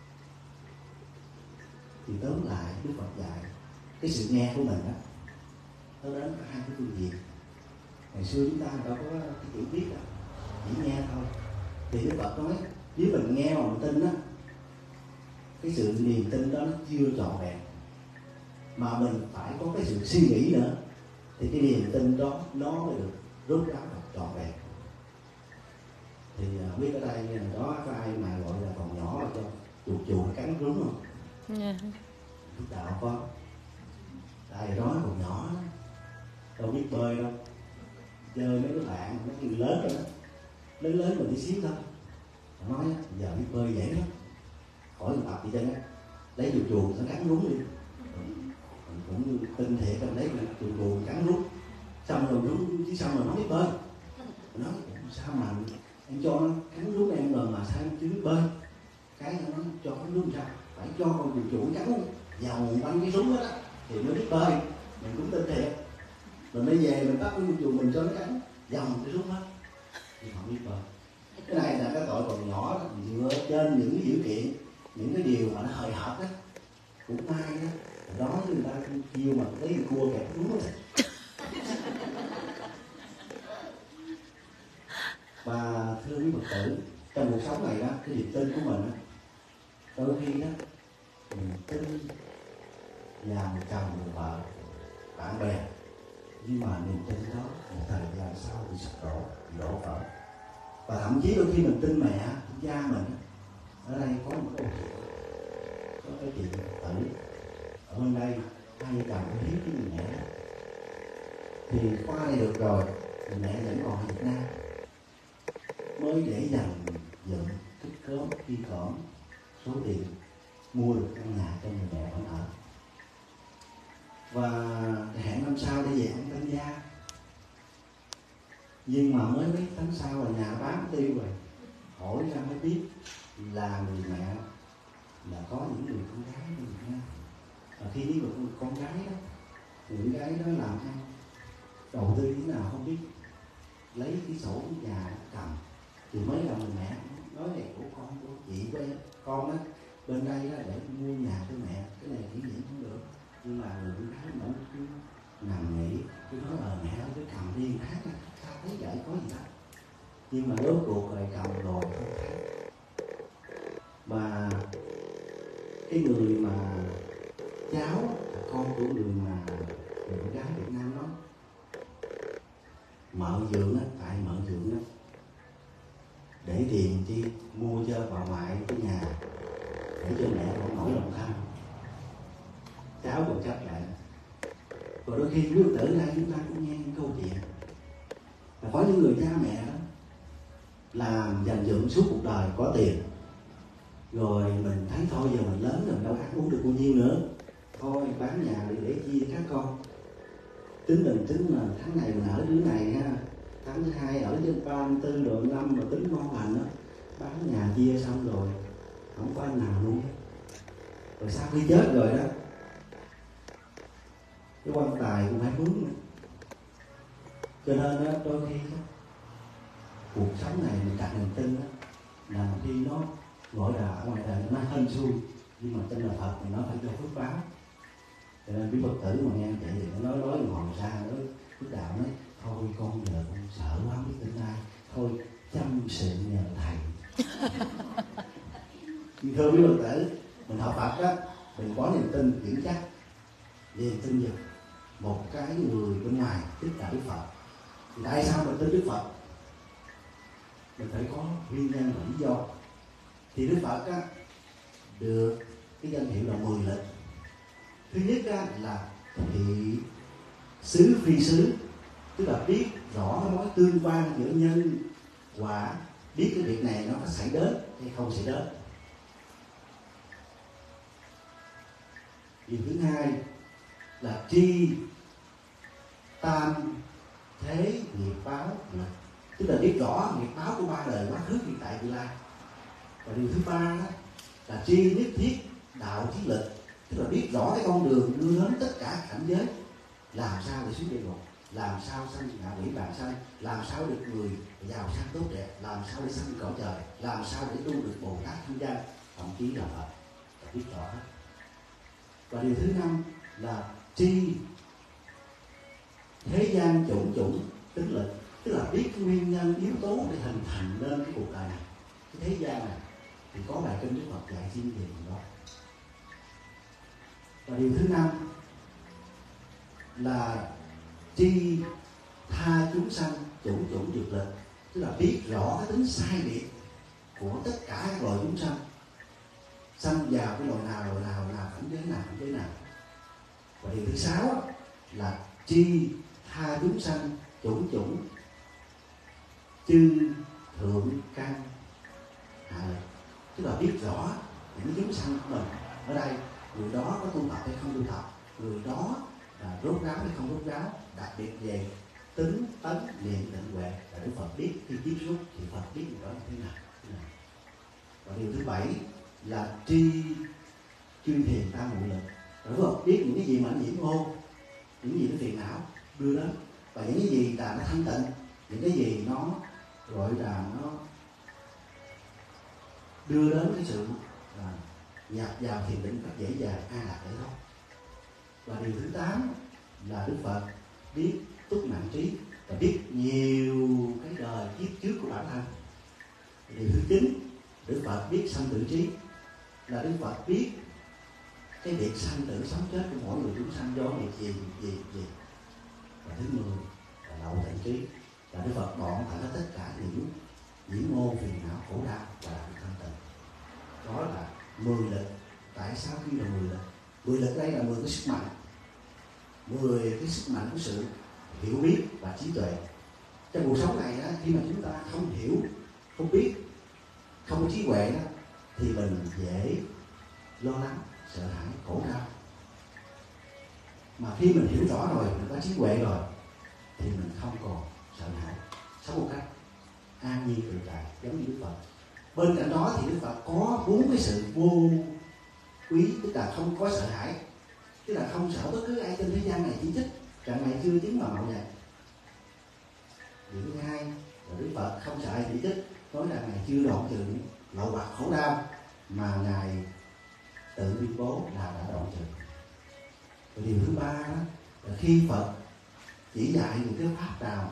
Thì tóm lại Đức Phật dạy cái sự nghe của mình đó, nó đến cả hai cái phương diện. Ngày xưa chúng ta đâu có cái chữ biết đâu, chỉ nghe thôi. Thì Đức Phật nói nếu mình nghe mà mình tin á, cái sự niềm tin đó nó chưa trọn vẹn, mà mình phải có cái sự suy nghĩ nữa, thì cái niềm tin đó nó mới được rút ráo và trọn vẹn. Thì uh, biết ở đây đó có ai mà gọi là còn nhỏ mà cho chuột chuột cắn rúng không? Yeah. Đức đạo có. Tại đó còn nhỏ đó, đâu biết bơi đâu, chơi mấy đứa bạn nó như lớn rồi đó, lớn lớn mình đi xíu thôi. Nó nói giờ biết bơi dễ lắm, khỏi tập gì trơn á, lấy chuột chuột nó cắn rúng đi. Mình cũng tin thiệt là lấy chuột chuột cắn rúng, xong rồi rúng chứ xong rồi nó biết bơi. Nó nói sao mà em cho nó cắn rúng em lần mà sao em chưa biết bơi? Cái nó nói cho cắn rúng sao? Phải cho con chuột chuột cắn vòng quanh cái súng đó, đó thì mới biết bơi. Mình cũng tin thiệt. Rồi mới về mình bắt cái chuột chuột mình cho nó cắn vòng cái súng đó thì họ biết bơi. Cái này là cái tội còn nhỏ đó, dựa trên những cái dữ kiện, những cái điều mà nó hời hợt đó, cũng may đó, đó người ta kêu mà lấy cua kẹp đúng rồi. Và thưa quý Phật tử, trong cuộc sống này đó, cái niềm tin của mình đó, đôi khi đó mình tin nhà người chồng người vợ, bạn bè, nhưng mà niềm tin đó một thời gian sau bị sụp đổ, bị đổ vỡ. Và thậm chí đôi khi mình tin mẹ, tin cha mình. Ở đây có một câu có cái chị tử ở bên đây, hai vợ chồng có hiếu với người mẹ, thì qua đây được rồi thì mẹ vẫn còn ở Việt Nam, mới để dành dựng kích cớm khi cỏm số tiền mua được căn nhà cho người mẹ vẫn ở, và hẹn năm sau để về ăn tân gia. Nhưng mà mới mấy tháng sau là nhà bán tiêu rồi, hỏi ra mới biết là người mẹ là có những người con gái ở Việt Nam. Và khi biết được con gái đó, người gái đó làm ăn đầu tư thế nào không biết, lấy cái sổ của nhà cầm, thì mới là người mẹ nói này của con, của chị của em, con đó bên đây đó để mua nhà cho mẹ, cái này kỷ niệm không được. Nhưng mà người con gái vẫn cứ nằm nghỉ, cứ nói ờ mẹ ơi cứ cầm đi hát á, sao thấy vậy có gì đâu. Nhưng mà rốt cuộc rồi cầm rồi không thấy. Và cái người mà cháu, con của người mà người con gái Việt Nam đó, mợ dượng á, tại mợ dượng á, để tiền chi mua cho bà ngoại cái nhà để cho mẹ còn nổi lòng tham, cháu còn chấp lại. Rồi đôi khi quý Phật tử đây chúng ta cũng nghe những câu chuyện là có những người cha mẹ đó làm dành dụm suốt cuộc đời có tiền, rồi mình thấy thôi giờ mình lớn rồi đâu ăn uống được bao nhiêu nữa, thôi bán nhà để để chia các con. Tính mình tính là tháng này mình ở đứa này ha, tháng thứ hai ở với ba mươi tư độ năm mà tính ngon lành đó, bán nhà chia xong rồi không có anh nào luôn. Rồi sau khi chết rồi đó, cái quan tài cũng phải mướn nữa. Cho nên đó, đôi khi đó, cuộc sống này mình đặt niềm tin đó, là khi nó gọi là ở ngoài đời nó hên xui, nhưng mà tin là Phật thì nó phải cho phước báo. Cho nên quý Phật tử mà nghe vậy thì nó nói nói ngồi ra nói Phước Đạo nói thôi con giờ con sợ quá biết tin ai, thôi chăm sự nhờ thầy. Nhưng thưa quý Phật tử, mình học Phật đó, mình có niềm tin vững chắc, niềm tin vào một cái người bên ngoài tức là Đức Phật. Thì tại sao mình tin Đức Phật? Mình phải có nguyên nhân và lý do. Thì Đức Phật á, được cái danh hiệu là mười lực. Thứ nhất á, là thị xứ phi xứ, tức là biết rõ cái mối tương quan giữa nhân quả, biết cái việc này nó có xảy đến hay không xảy đến. Điều thứ hai là tri tam thế nghiệp báo lực, tức là biết rõ nghiệp báo của ba đời quá khứ hiện tại tương lai. Và điều thứ ba là tri nhất thiết đạo chí lực, tức là biết rõ cái con đường đưa đến tất cả cảnh giới, làm sao để xuống địa ngục, làm sao sanh ngạ quỷ bàn sanh, làm sao được người giàu sang tốt đẹp, làm sao để sanh cõi trời, làm sao để tu được Bồ Tát thanh danh, thậm chí là Phật, là biết rõ hết. Và điều thứ năm là tri thế gian chủng chủng tính lực, tức là biết cái nguyên nhân yếu tố để hình thành nên cái cuộc đời này, cái thế gian này. Thì có bài kinh Đức Phật dạy riêng về điều đó. Và điều thứ năm là tri tha chúng sanh chủng chủng dược lực, tức là biết rõ cái tính sai biệt của tất cả các loài chúng sanh, sanh vào cái loài nào loài nào nào cảnh giới nào cảnh giới nào. Và điều thứ sáu là tri tha chúng sanh chủng chủng chư thượng căn hạ lực, tức là biết rõ những chúng sanh của mình ở đây, người đó có tu tập hay không tu tập, người đó là rốt ráo hay không rốt ráo, đặc biệt về tính tấn niệm định huệ là Đức Phật biết. Khi tiếp xúc thì Phật biết điều đó như thế nào, thế nào. Và điều thứ bảy là tri chư thiền tam ngũ lực, Đức Phật biết những cái gì mà nó nhiễm ô, những gì nó phiền não đưa đến, và những cái gì là nó thanh tịnh, những cái gì nó gọi là nó đưa đến cái sự là nhập vào thiền định rất dễ dàng, an lạc để thôi. Và điều thứ tám là Đức Phật biết túc mạng trí, và biết nhiều cái đời kiếp trước của bản thân. Điều thứ chín, Đức Phật biết sanh tử trí, là Đức Phật biết cái việc sanh tử sống chết của mỗi người chúng sanh do việc gì gì gì. Và thứ mười là lậu tận trí, là Đức Phật đoạn thảy tất cả những những môn phiền não khổ đau và làm thanh tịnh. Đó là mười lực. Tại sao khi là mười lực? Mười lực đây là mười cái sức mạnh, mười cái sức mạnh của sự hiểu biết và trí tuệ. Trong cuộc sống này đó, khi mà chúng ta không hiểu, không biết, không có trí huệ đó, thì mình dễ lo lắng, sợ hãi, khổ đau. Mà khi mình hiểu rõ rồi, mình có trí huệ rồi, thì mình không còn sợ hãi, sống một cách an nhiên tự tại giống như Đức Phật. Bên cạnh đó thì Đức Phật có bốn cái sự vô quý, tức là không có sợ hãi, tức là không sợ bất cứ ai trên thế gian này chỉ trích, trận này chưa chứng mà mạo này. Điều thứ hai là Đức Phật không sợ ai chỉ trích, nói rằng Ngài chưa đoạn trừ lậu hoặc khổ đau, mà Ngài tự tuyên bố là đã đoạn trừ. Và điều thứ ba đó là khi Phật chỉ dạy những cái pháp nào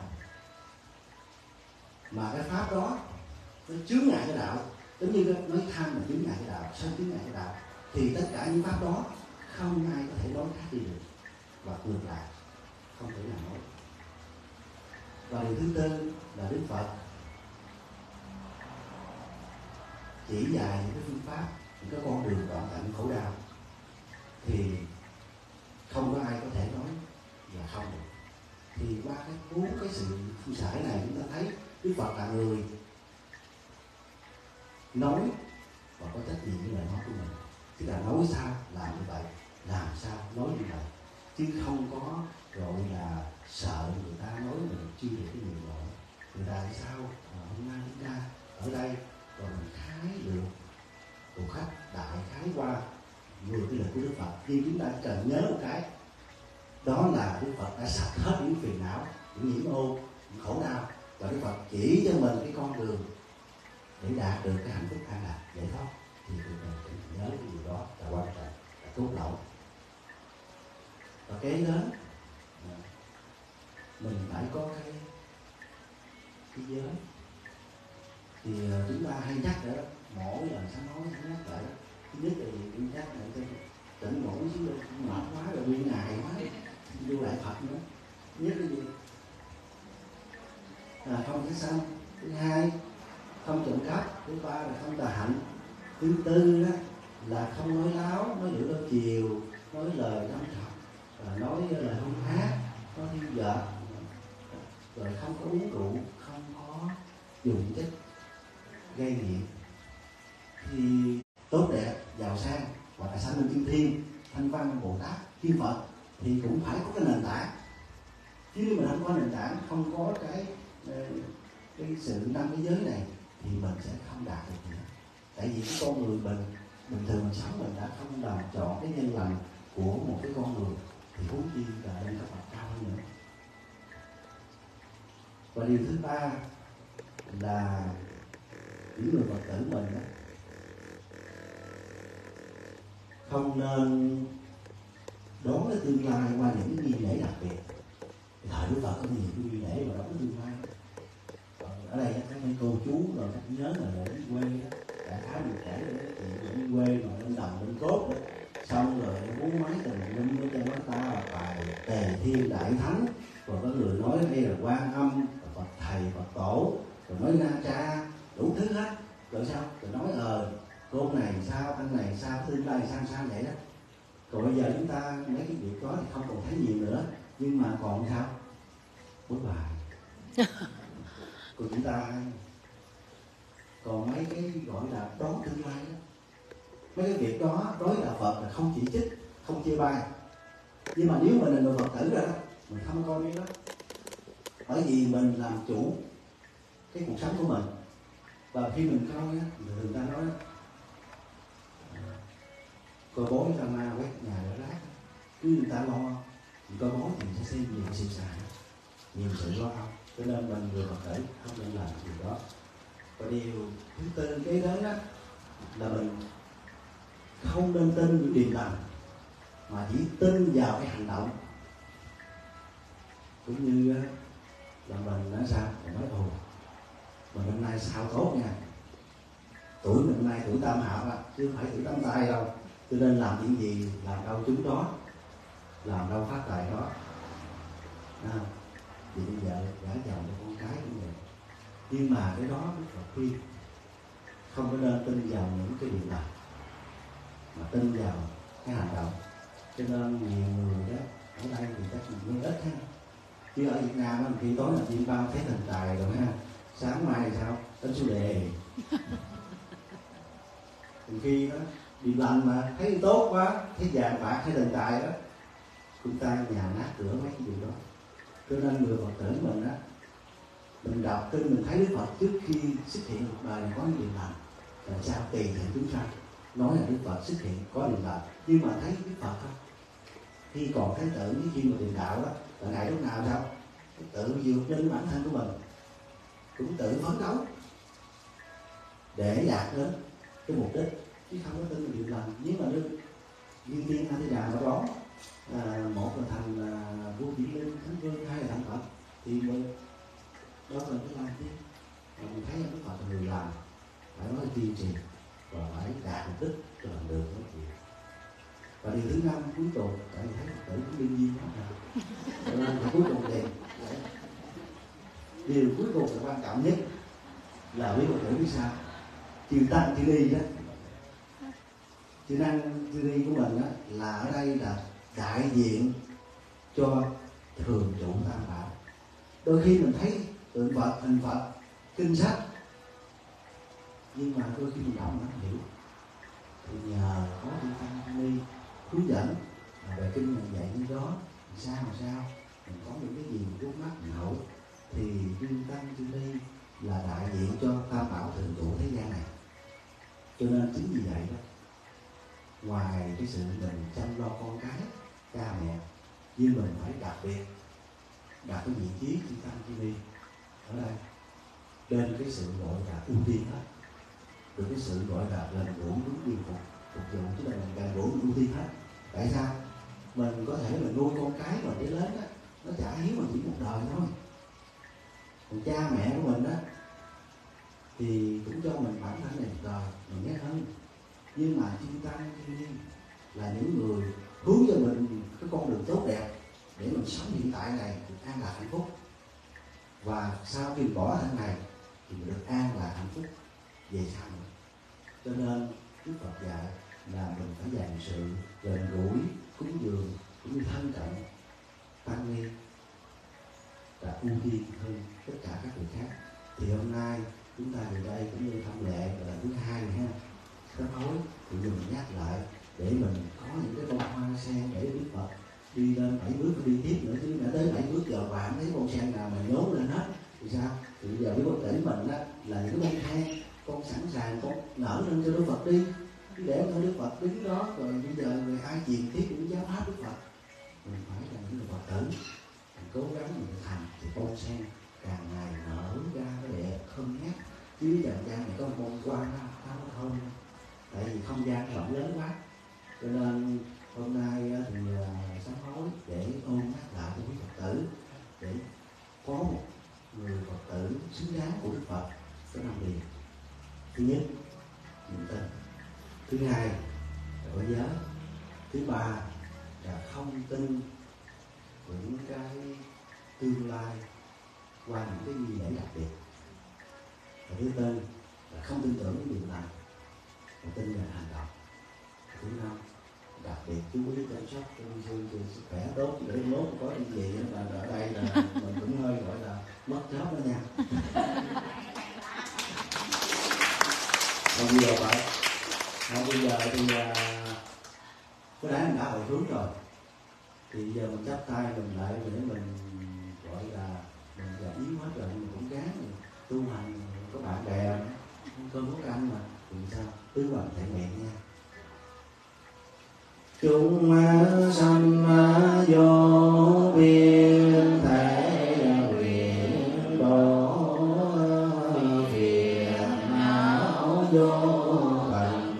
mà cái pháp đó nó chướng ngại cái đạo, giống như nói tham là chướng ngại cái đạo, sân chướng ngại cái đạo, thì tất cả những pháp đó không ai có thể nói khác đi được, và ngược lại không thể nào nói. Và điều thứ tư là Đức Phật chỉ dạy những cái phương pháp, những cái con đường đoạn tận khổ đau, thì không có ai có thể nói là không được. Thì qua cái bốn cái sự phương giải này chúng ta thấy Đức Phật là người nói và có trách nhiệm với lời nói của mình, tức là nói sao làm như vậy, làm sao nói như vậy, chứ không có gọi là sợ người ta nói mình chưa được cái nhiều nổi. Người ta tại sao à, hôm nay chúng ta ở đây còn mình khái được của khách đại khái qua người cái lời của Đức Phật, nhưng chúng ta cần nhớ một cái, đó là Đức Phật đã sạch hết những phiền não, những nhiễm ô, những khổ đau, và Đức Phật chỉ cho mình cái con đường để đạt được cái hạnh phúc an lạc giải thoát. Thì tụi mình cần nhớ cái điều đó là quan trọng, là cốt lõi. Và kế đến mình phải có cái cái giới. Thì chúng ta hay nhắc đó, mỗi lần sáng nói sẽ nhắc lại. Thứ nhất là chúng nhắc lại cho tỉnh ngủ chứ mệt quá rồi nguyên ngày quá vô lại Phật nữa. Thứ nhất là gì? Là không cái sanh. Thứ hai, không trộm cắp. Thứ ba là không tà hạnh. Thứ tư đó là không nói láo, nói lửa đôi chiều, nói lời đâm thọc, và nói lời hung ác, nói thiêu vợ, rồi không có uống rượu, không có dùng chất gây nghiện. Thì tốt đẹp, giàu sang, hoặc là sanh lên chư thiên, thanh văn, Bồ Tát, chư Phật thì cũng phải có cái nền tảng. Chứ nếu mình không có nền tảng, không có cái cái sự năm cái giới này thì mình sẽ không đạt được gì. Tại vì cái con người mình bình thường mình sống mình đã không làm chọn cái nhân lành của một cái con người, thì huống chi là lên cấp bậc cao hơn nữa. Và điều thứ ba là những người Phật tử mình đó, không nên đón cái tương lai qua những cái nghi lễ đặc biệt. Thời Đức Phật có nhiều cái nghi lễ mà đón cái tương lai. Ở đây các mấy cô chú rồi các nhớ là đến quê đó, đại khái được kể rồi đó, thì đi quê mà lên đồng lên cốt đó, xong rồi muốn mấy tình linh với chân mắt ta là bài tề thiên đại thánh, rồi có người nói đây là Quan Âm, Phật thầy, Phật tổ, rồi nói na cha đủ thứ hết. Rồi sao? Rồi nói ờ cô này sao, anh này sao, tương lai sao sao vậy đó. Rồi bây giờ chúng ta mấy cái việc đó thì không còn thấy nhiều nữa, nhưng mà còn sao? Bối bài. Của chúng ta còn mấy cái gọi là đón tương lai đó, mấy cái việc đó đối với đạo Phật là không chỉ trích, không chê bai. Nhưng mà nếu mình là người Phật tử rồi đó, mình không coi cái đó, bởi vì mình làm chủ cái cuộc sống của mình. Và khi mình coi á, người ta nói coi bố người ta ma quét nhà rửa rác, cứ người ta lo thì coi bố thì sẽ xem nhiều sự xài, nhiều sự lo âu. Cho nên mình người Phật tử không nên làm điều đó. Và điều thứ tư cái đó, đó là mình không nên tin những điều lành, mà chỉ tin vào cái hành động. Cũng như là mình nói sao, mình nói ồ mình hôm nay sao tốt nha, tuổi mình hôm nay tuổi tam hạo á, chứ không phải tuổi tam tai đâu, cho nên làm chuyện gì làm đâu chúng đó, làm đâu phát tài đó. À, vì bây giờ gả chồng cho con cái cũng vậy. Nhưng mà cái đó Đức Phật khuyên không có nên tin vào những cái điều này, mà tin vào cái hành động. Cho nên nhiều người đó ở đây thì chắc là nghe ít ha, chứ ở Việt Nam á, khi tối là chim bao thấy thần tài rồi ha, sáng mai thì sao đến số đề. Thì khi đó điều lành mà thấy tốt quá, thấy vàng bạc thấy thần tài đó, chúng ta nhà nát cửa mấy cái điều đó. Cho nên người Phật tử mình á, mình đọc kinh mình thấy Đức Phật trước khi xuất hiện cuộc đời này có những điều lành, làm sao tùy thuận chúng sanh nói là Đức Phật xuất hiện có điều lành. Nhưng mà thấy Đức Phật không, khi còn thấy tự với khi mà tiền đạo đó là ngày lúc nào sao tự vượt lên bản thân của mình, cũng tự phấn đấu để đạt đến cái mục đích, chứ không có tin điều lành. Nếu mà như như tiên A Di Đà mà đó à, một là thành à, vua Chỉ Linh Thánh Vương, hai là thành Phật, thì mình đó cần phải làm chứ. Mà mình thấy Đức Phật là người làm, phải nói kiên trì và phải đạt mục đích cho làm được cái chuyện. Và điều thứ năm cuối cùng, tại vì thấy Phật tử cũng đương nhiên lắm, cho nên là cuối cùng thì điều cuối cùng là quan trọng nhất là quý Phật tử biết sao, chư tăng chư đi đó, chư năng chư đi của mình đó, là ở đây là đại diện cho thường trụ tam bảo. Đôi khi mình thấy tượng Phật, hình Phật, kinh sách, nhưng mà đôi khi mình đọc nó hiểu, thì nhờ có chư tăng chư ni hướng dẫn à, về kinh mình dạy như đó sao mà sao mình có những cái gì trước mắt mình hậu thì Duyên Tăng Chư Ni là đại diện cho Tam Bảo thường trụ thế gian này. Cho nên chính vì vậy đó, ngoài cái sự mình chăm lo con cái cha mẹ, nhưng mình phải đặc biệt đặt cái vị trí Chư Tăng Chư Ni ở đây trên cái sự gọi là ưu tiên hết, được cái sự gọi là gần gũi đúng điều phục phục vụ, chứ là mình gần gũi ưu tiên hết. Tại sao? Mình có thể mình nuôi con cái mình để lớn á, nó chả hiếu mình chỉ một đời thôi. Còn cha mẹ của mình á thì cũng cho mình bản thân này một đời mình ghét hơn. Nhưng mà Chư Tăng Chư Ni là những người hướng cho mình cái con đường tốt đẹp để mình sống hiện tại này được an lạc hạnh phúc, và sau khi bỏ thân này thì mình được an lạc hạnh phúc về sau nữa. Cho nên Đức Phật dạy là mình phải dành sự gần gũi, cúng dường cũng như thân cận tăng ni là ưu tiên hơn tất cả các người khác. Thì hôm nay chúng ta về đây cũng như thông lệ là thứ hai ha, sám hối thì mình nhắc lại để mình có những cái bông hoa sen để Đức Phật đi lên bảy bước đi tiếp nữa, chứ đã tới bảy bước giờ bạn thấy bông sen nào mà nhốn lên hết thì sao? Thì bây giờ cái bất tỉnh mình đó là những cái bông sen con sẵn sàng con nở lên cho Đức Phật đi, chứ để cho Đức Phật đứng đó rồi bây giờ người ai truyền tiếp những giáo pháp Đức Phật. Mình phải là những người Phật tử, mình cố gắng mình thành thì bông sen càng ngày nở ra cái đẹp thơm ngát, chứ giờ gian này có một bông hoa nó thơm, tại vì không gian rộng lớn quá. Cho nên hôm nay thì sám hối để ôn nhắc lại cho quý Phật tử để có một người Phật tử xứng đáng của Đức Phật có năm điều. Thứ nhất, niềm tin. Thứ hai là có giới. Thứ ba là không tin những cái tương lai qua những cái nghi lễ đặc biệt. Và thứ tư là không tin tưởng những điều này mà tin vào hành động. Và thứ năm, đặc biệt chú ý chăm sóc cho sư cho sức khỏe tốt, để mốt có cái gì là ở đây là mình cũng hơi gọi là mất job đó nha. Còn bây giờ vậy, còn bây giờ thì có lẽ mình đã hồi hướng rồi, thì giờ mình chắp tay mình lại để mình gọi là mình già yếu hết rồi, mình cũng gắng mình tu hành, có bạn bè cơm có canh mà thì sao tứ bằng thể nguyện nha. Chúng sanh vô biên thể nguyện độ phiền não vô tận,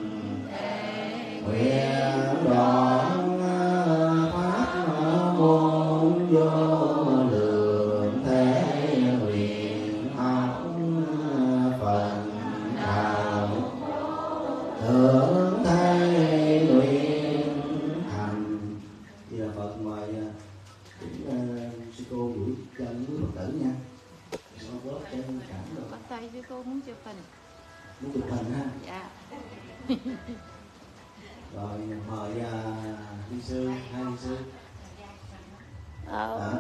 nguyện đoạn pháp môn vô lượng thể nguyện học phần đạo thượng thể nguyện thành. Thì là Phật mời uh, sư cô buổi chân với Phật tử nha. Sau bớt chân cảm rồi. Bắt tay sư cô muốn chụp hình. Muốn chụp hình ha. Dạ. Rồi mời uh, đi sư, hai đi sư. Ờ. À,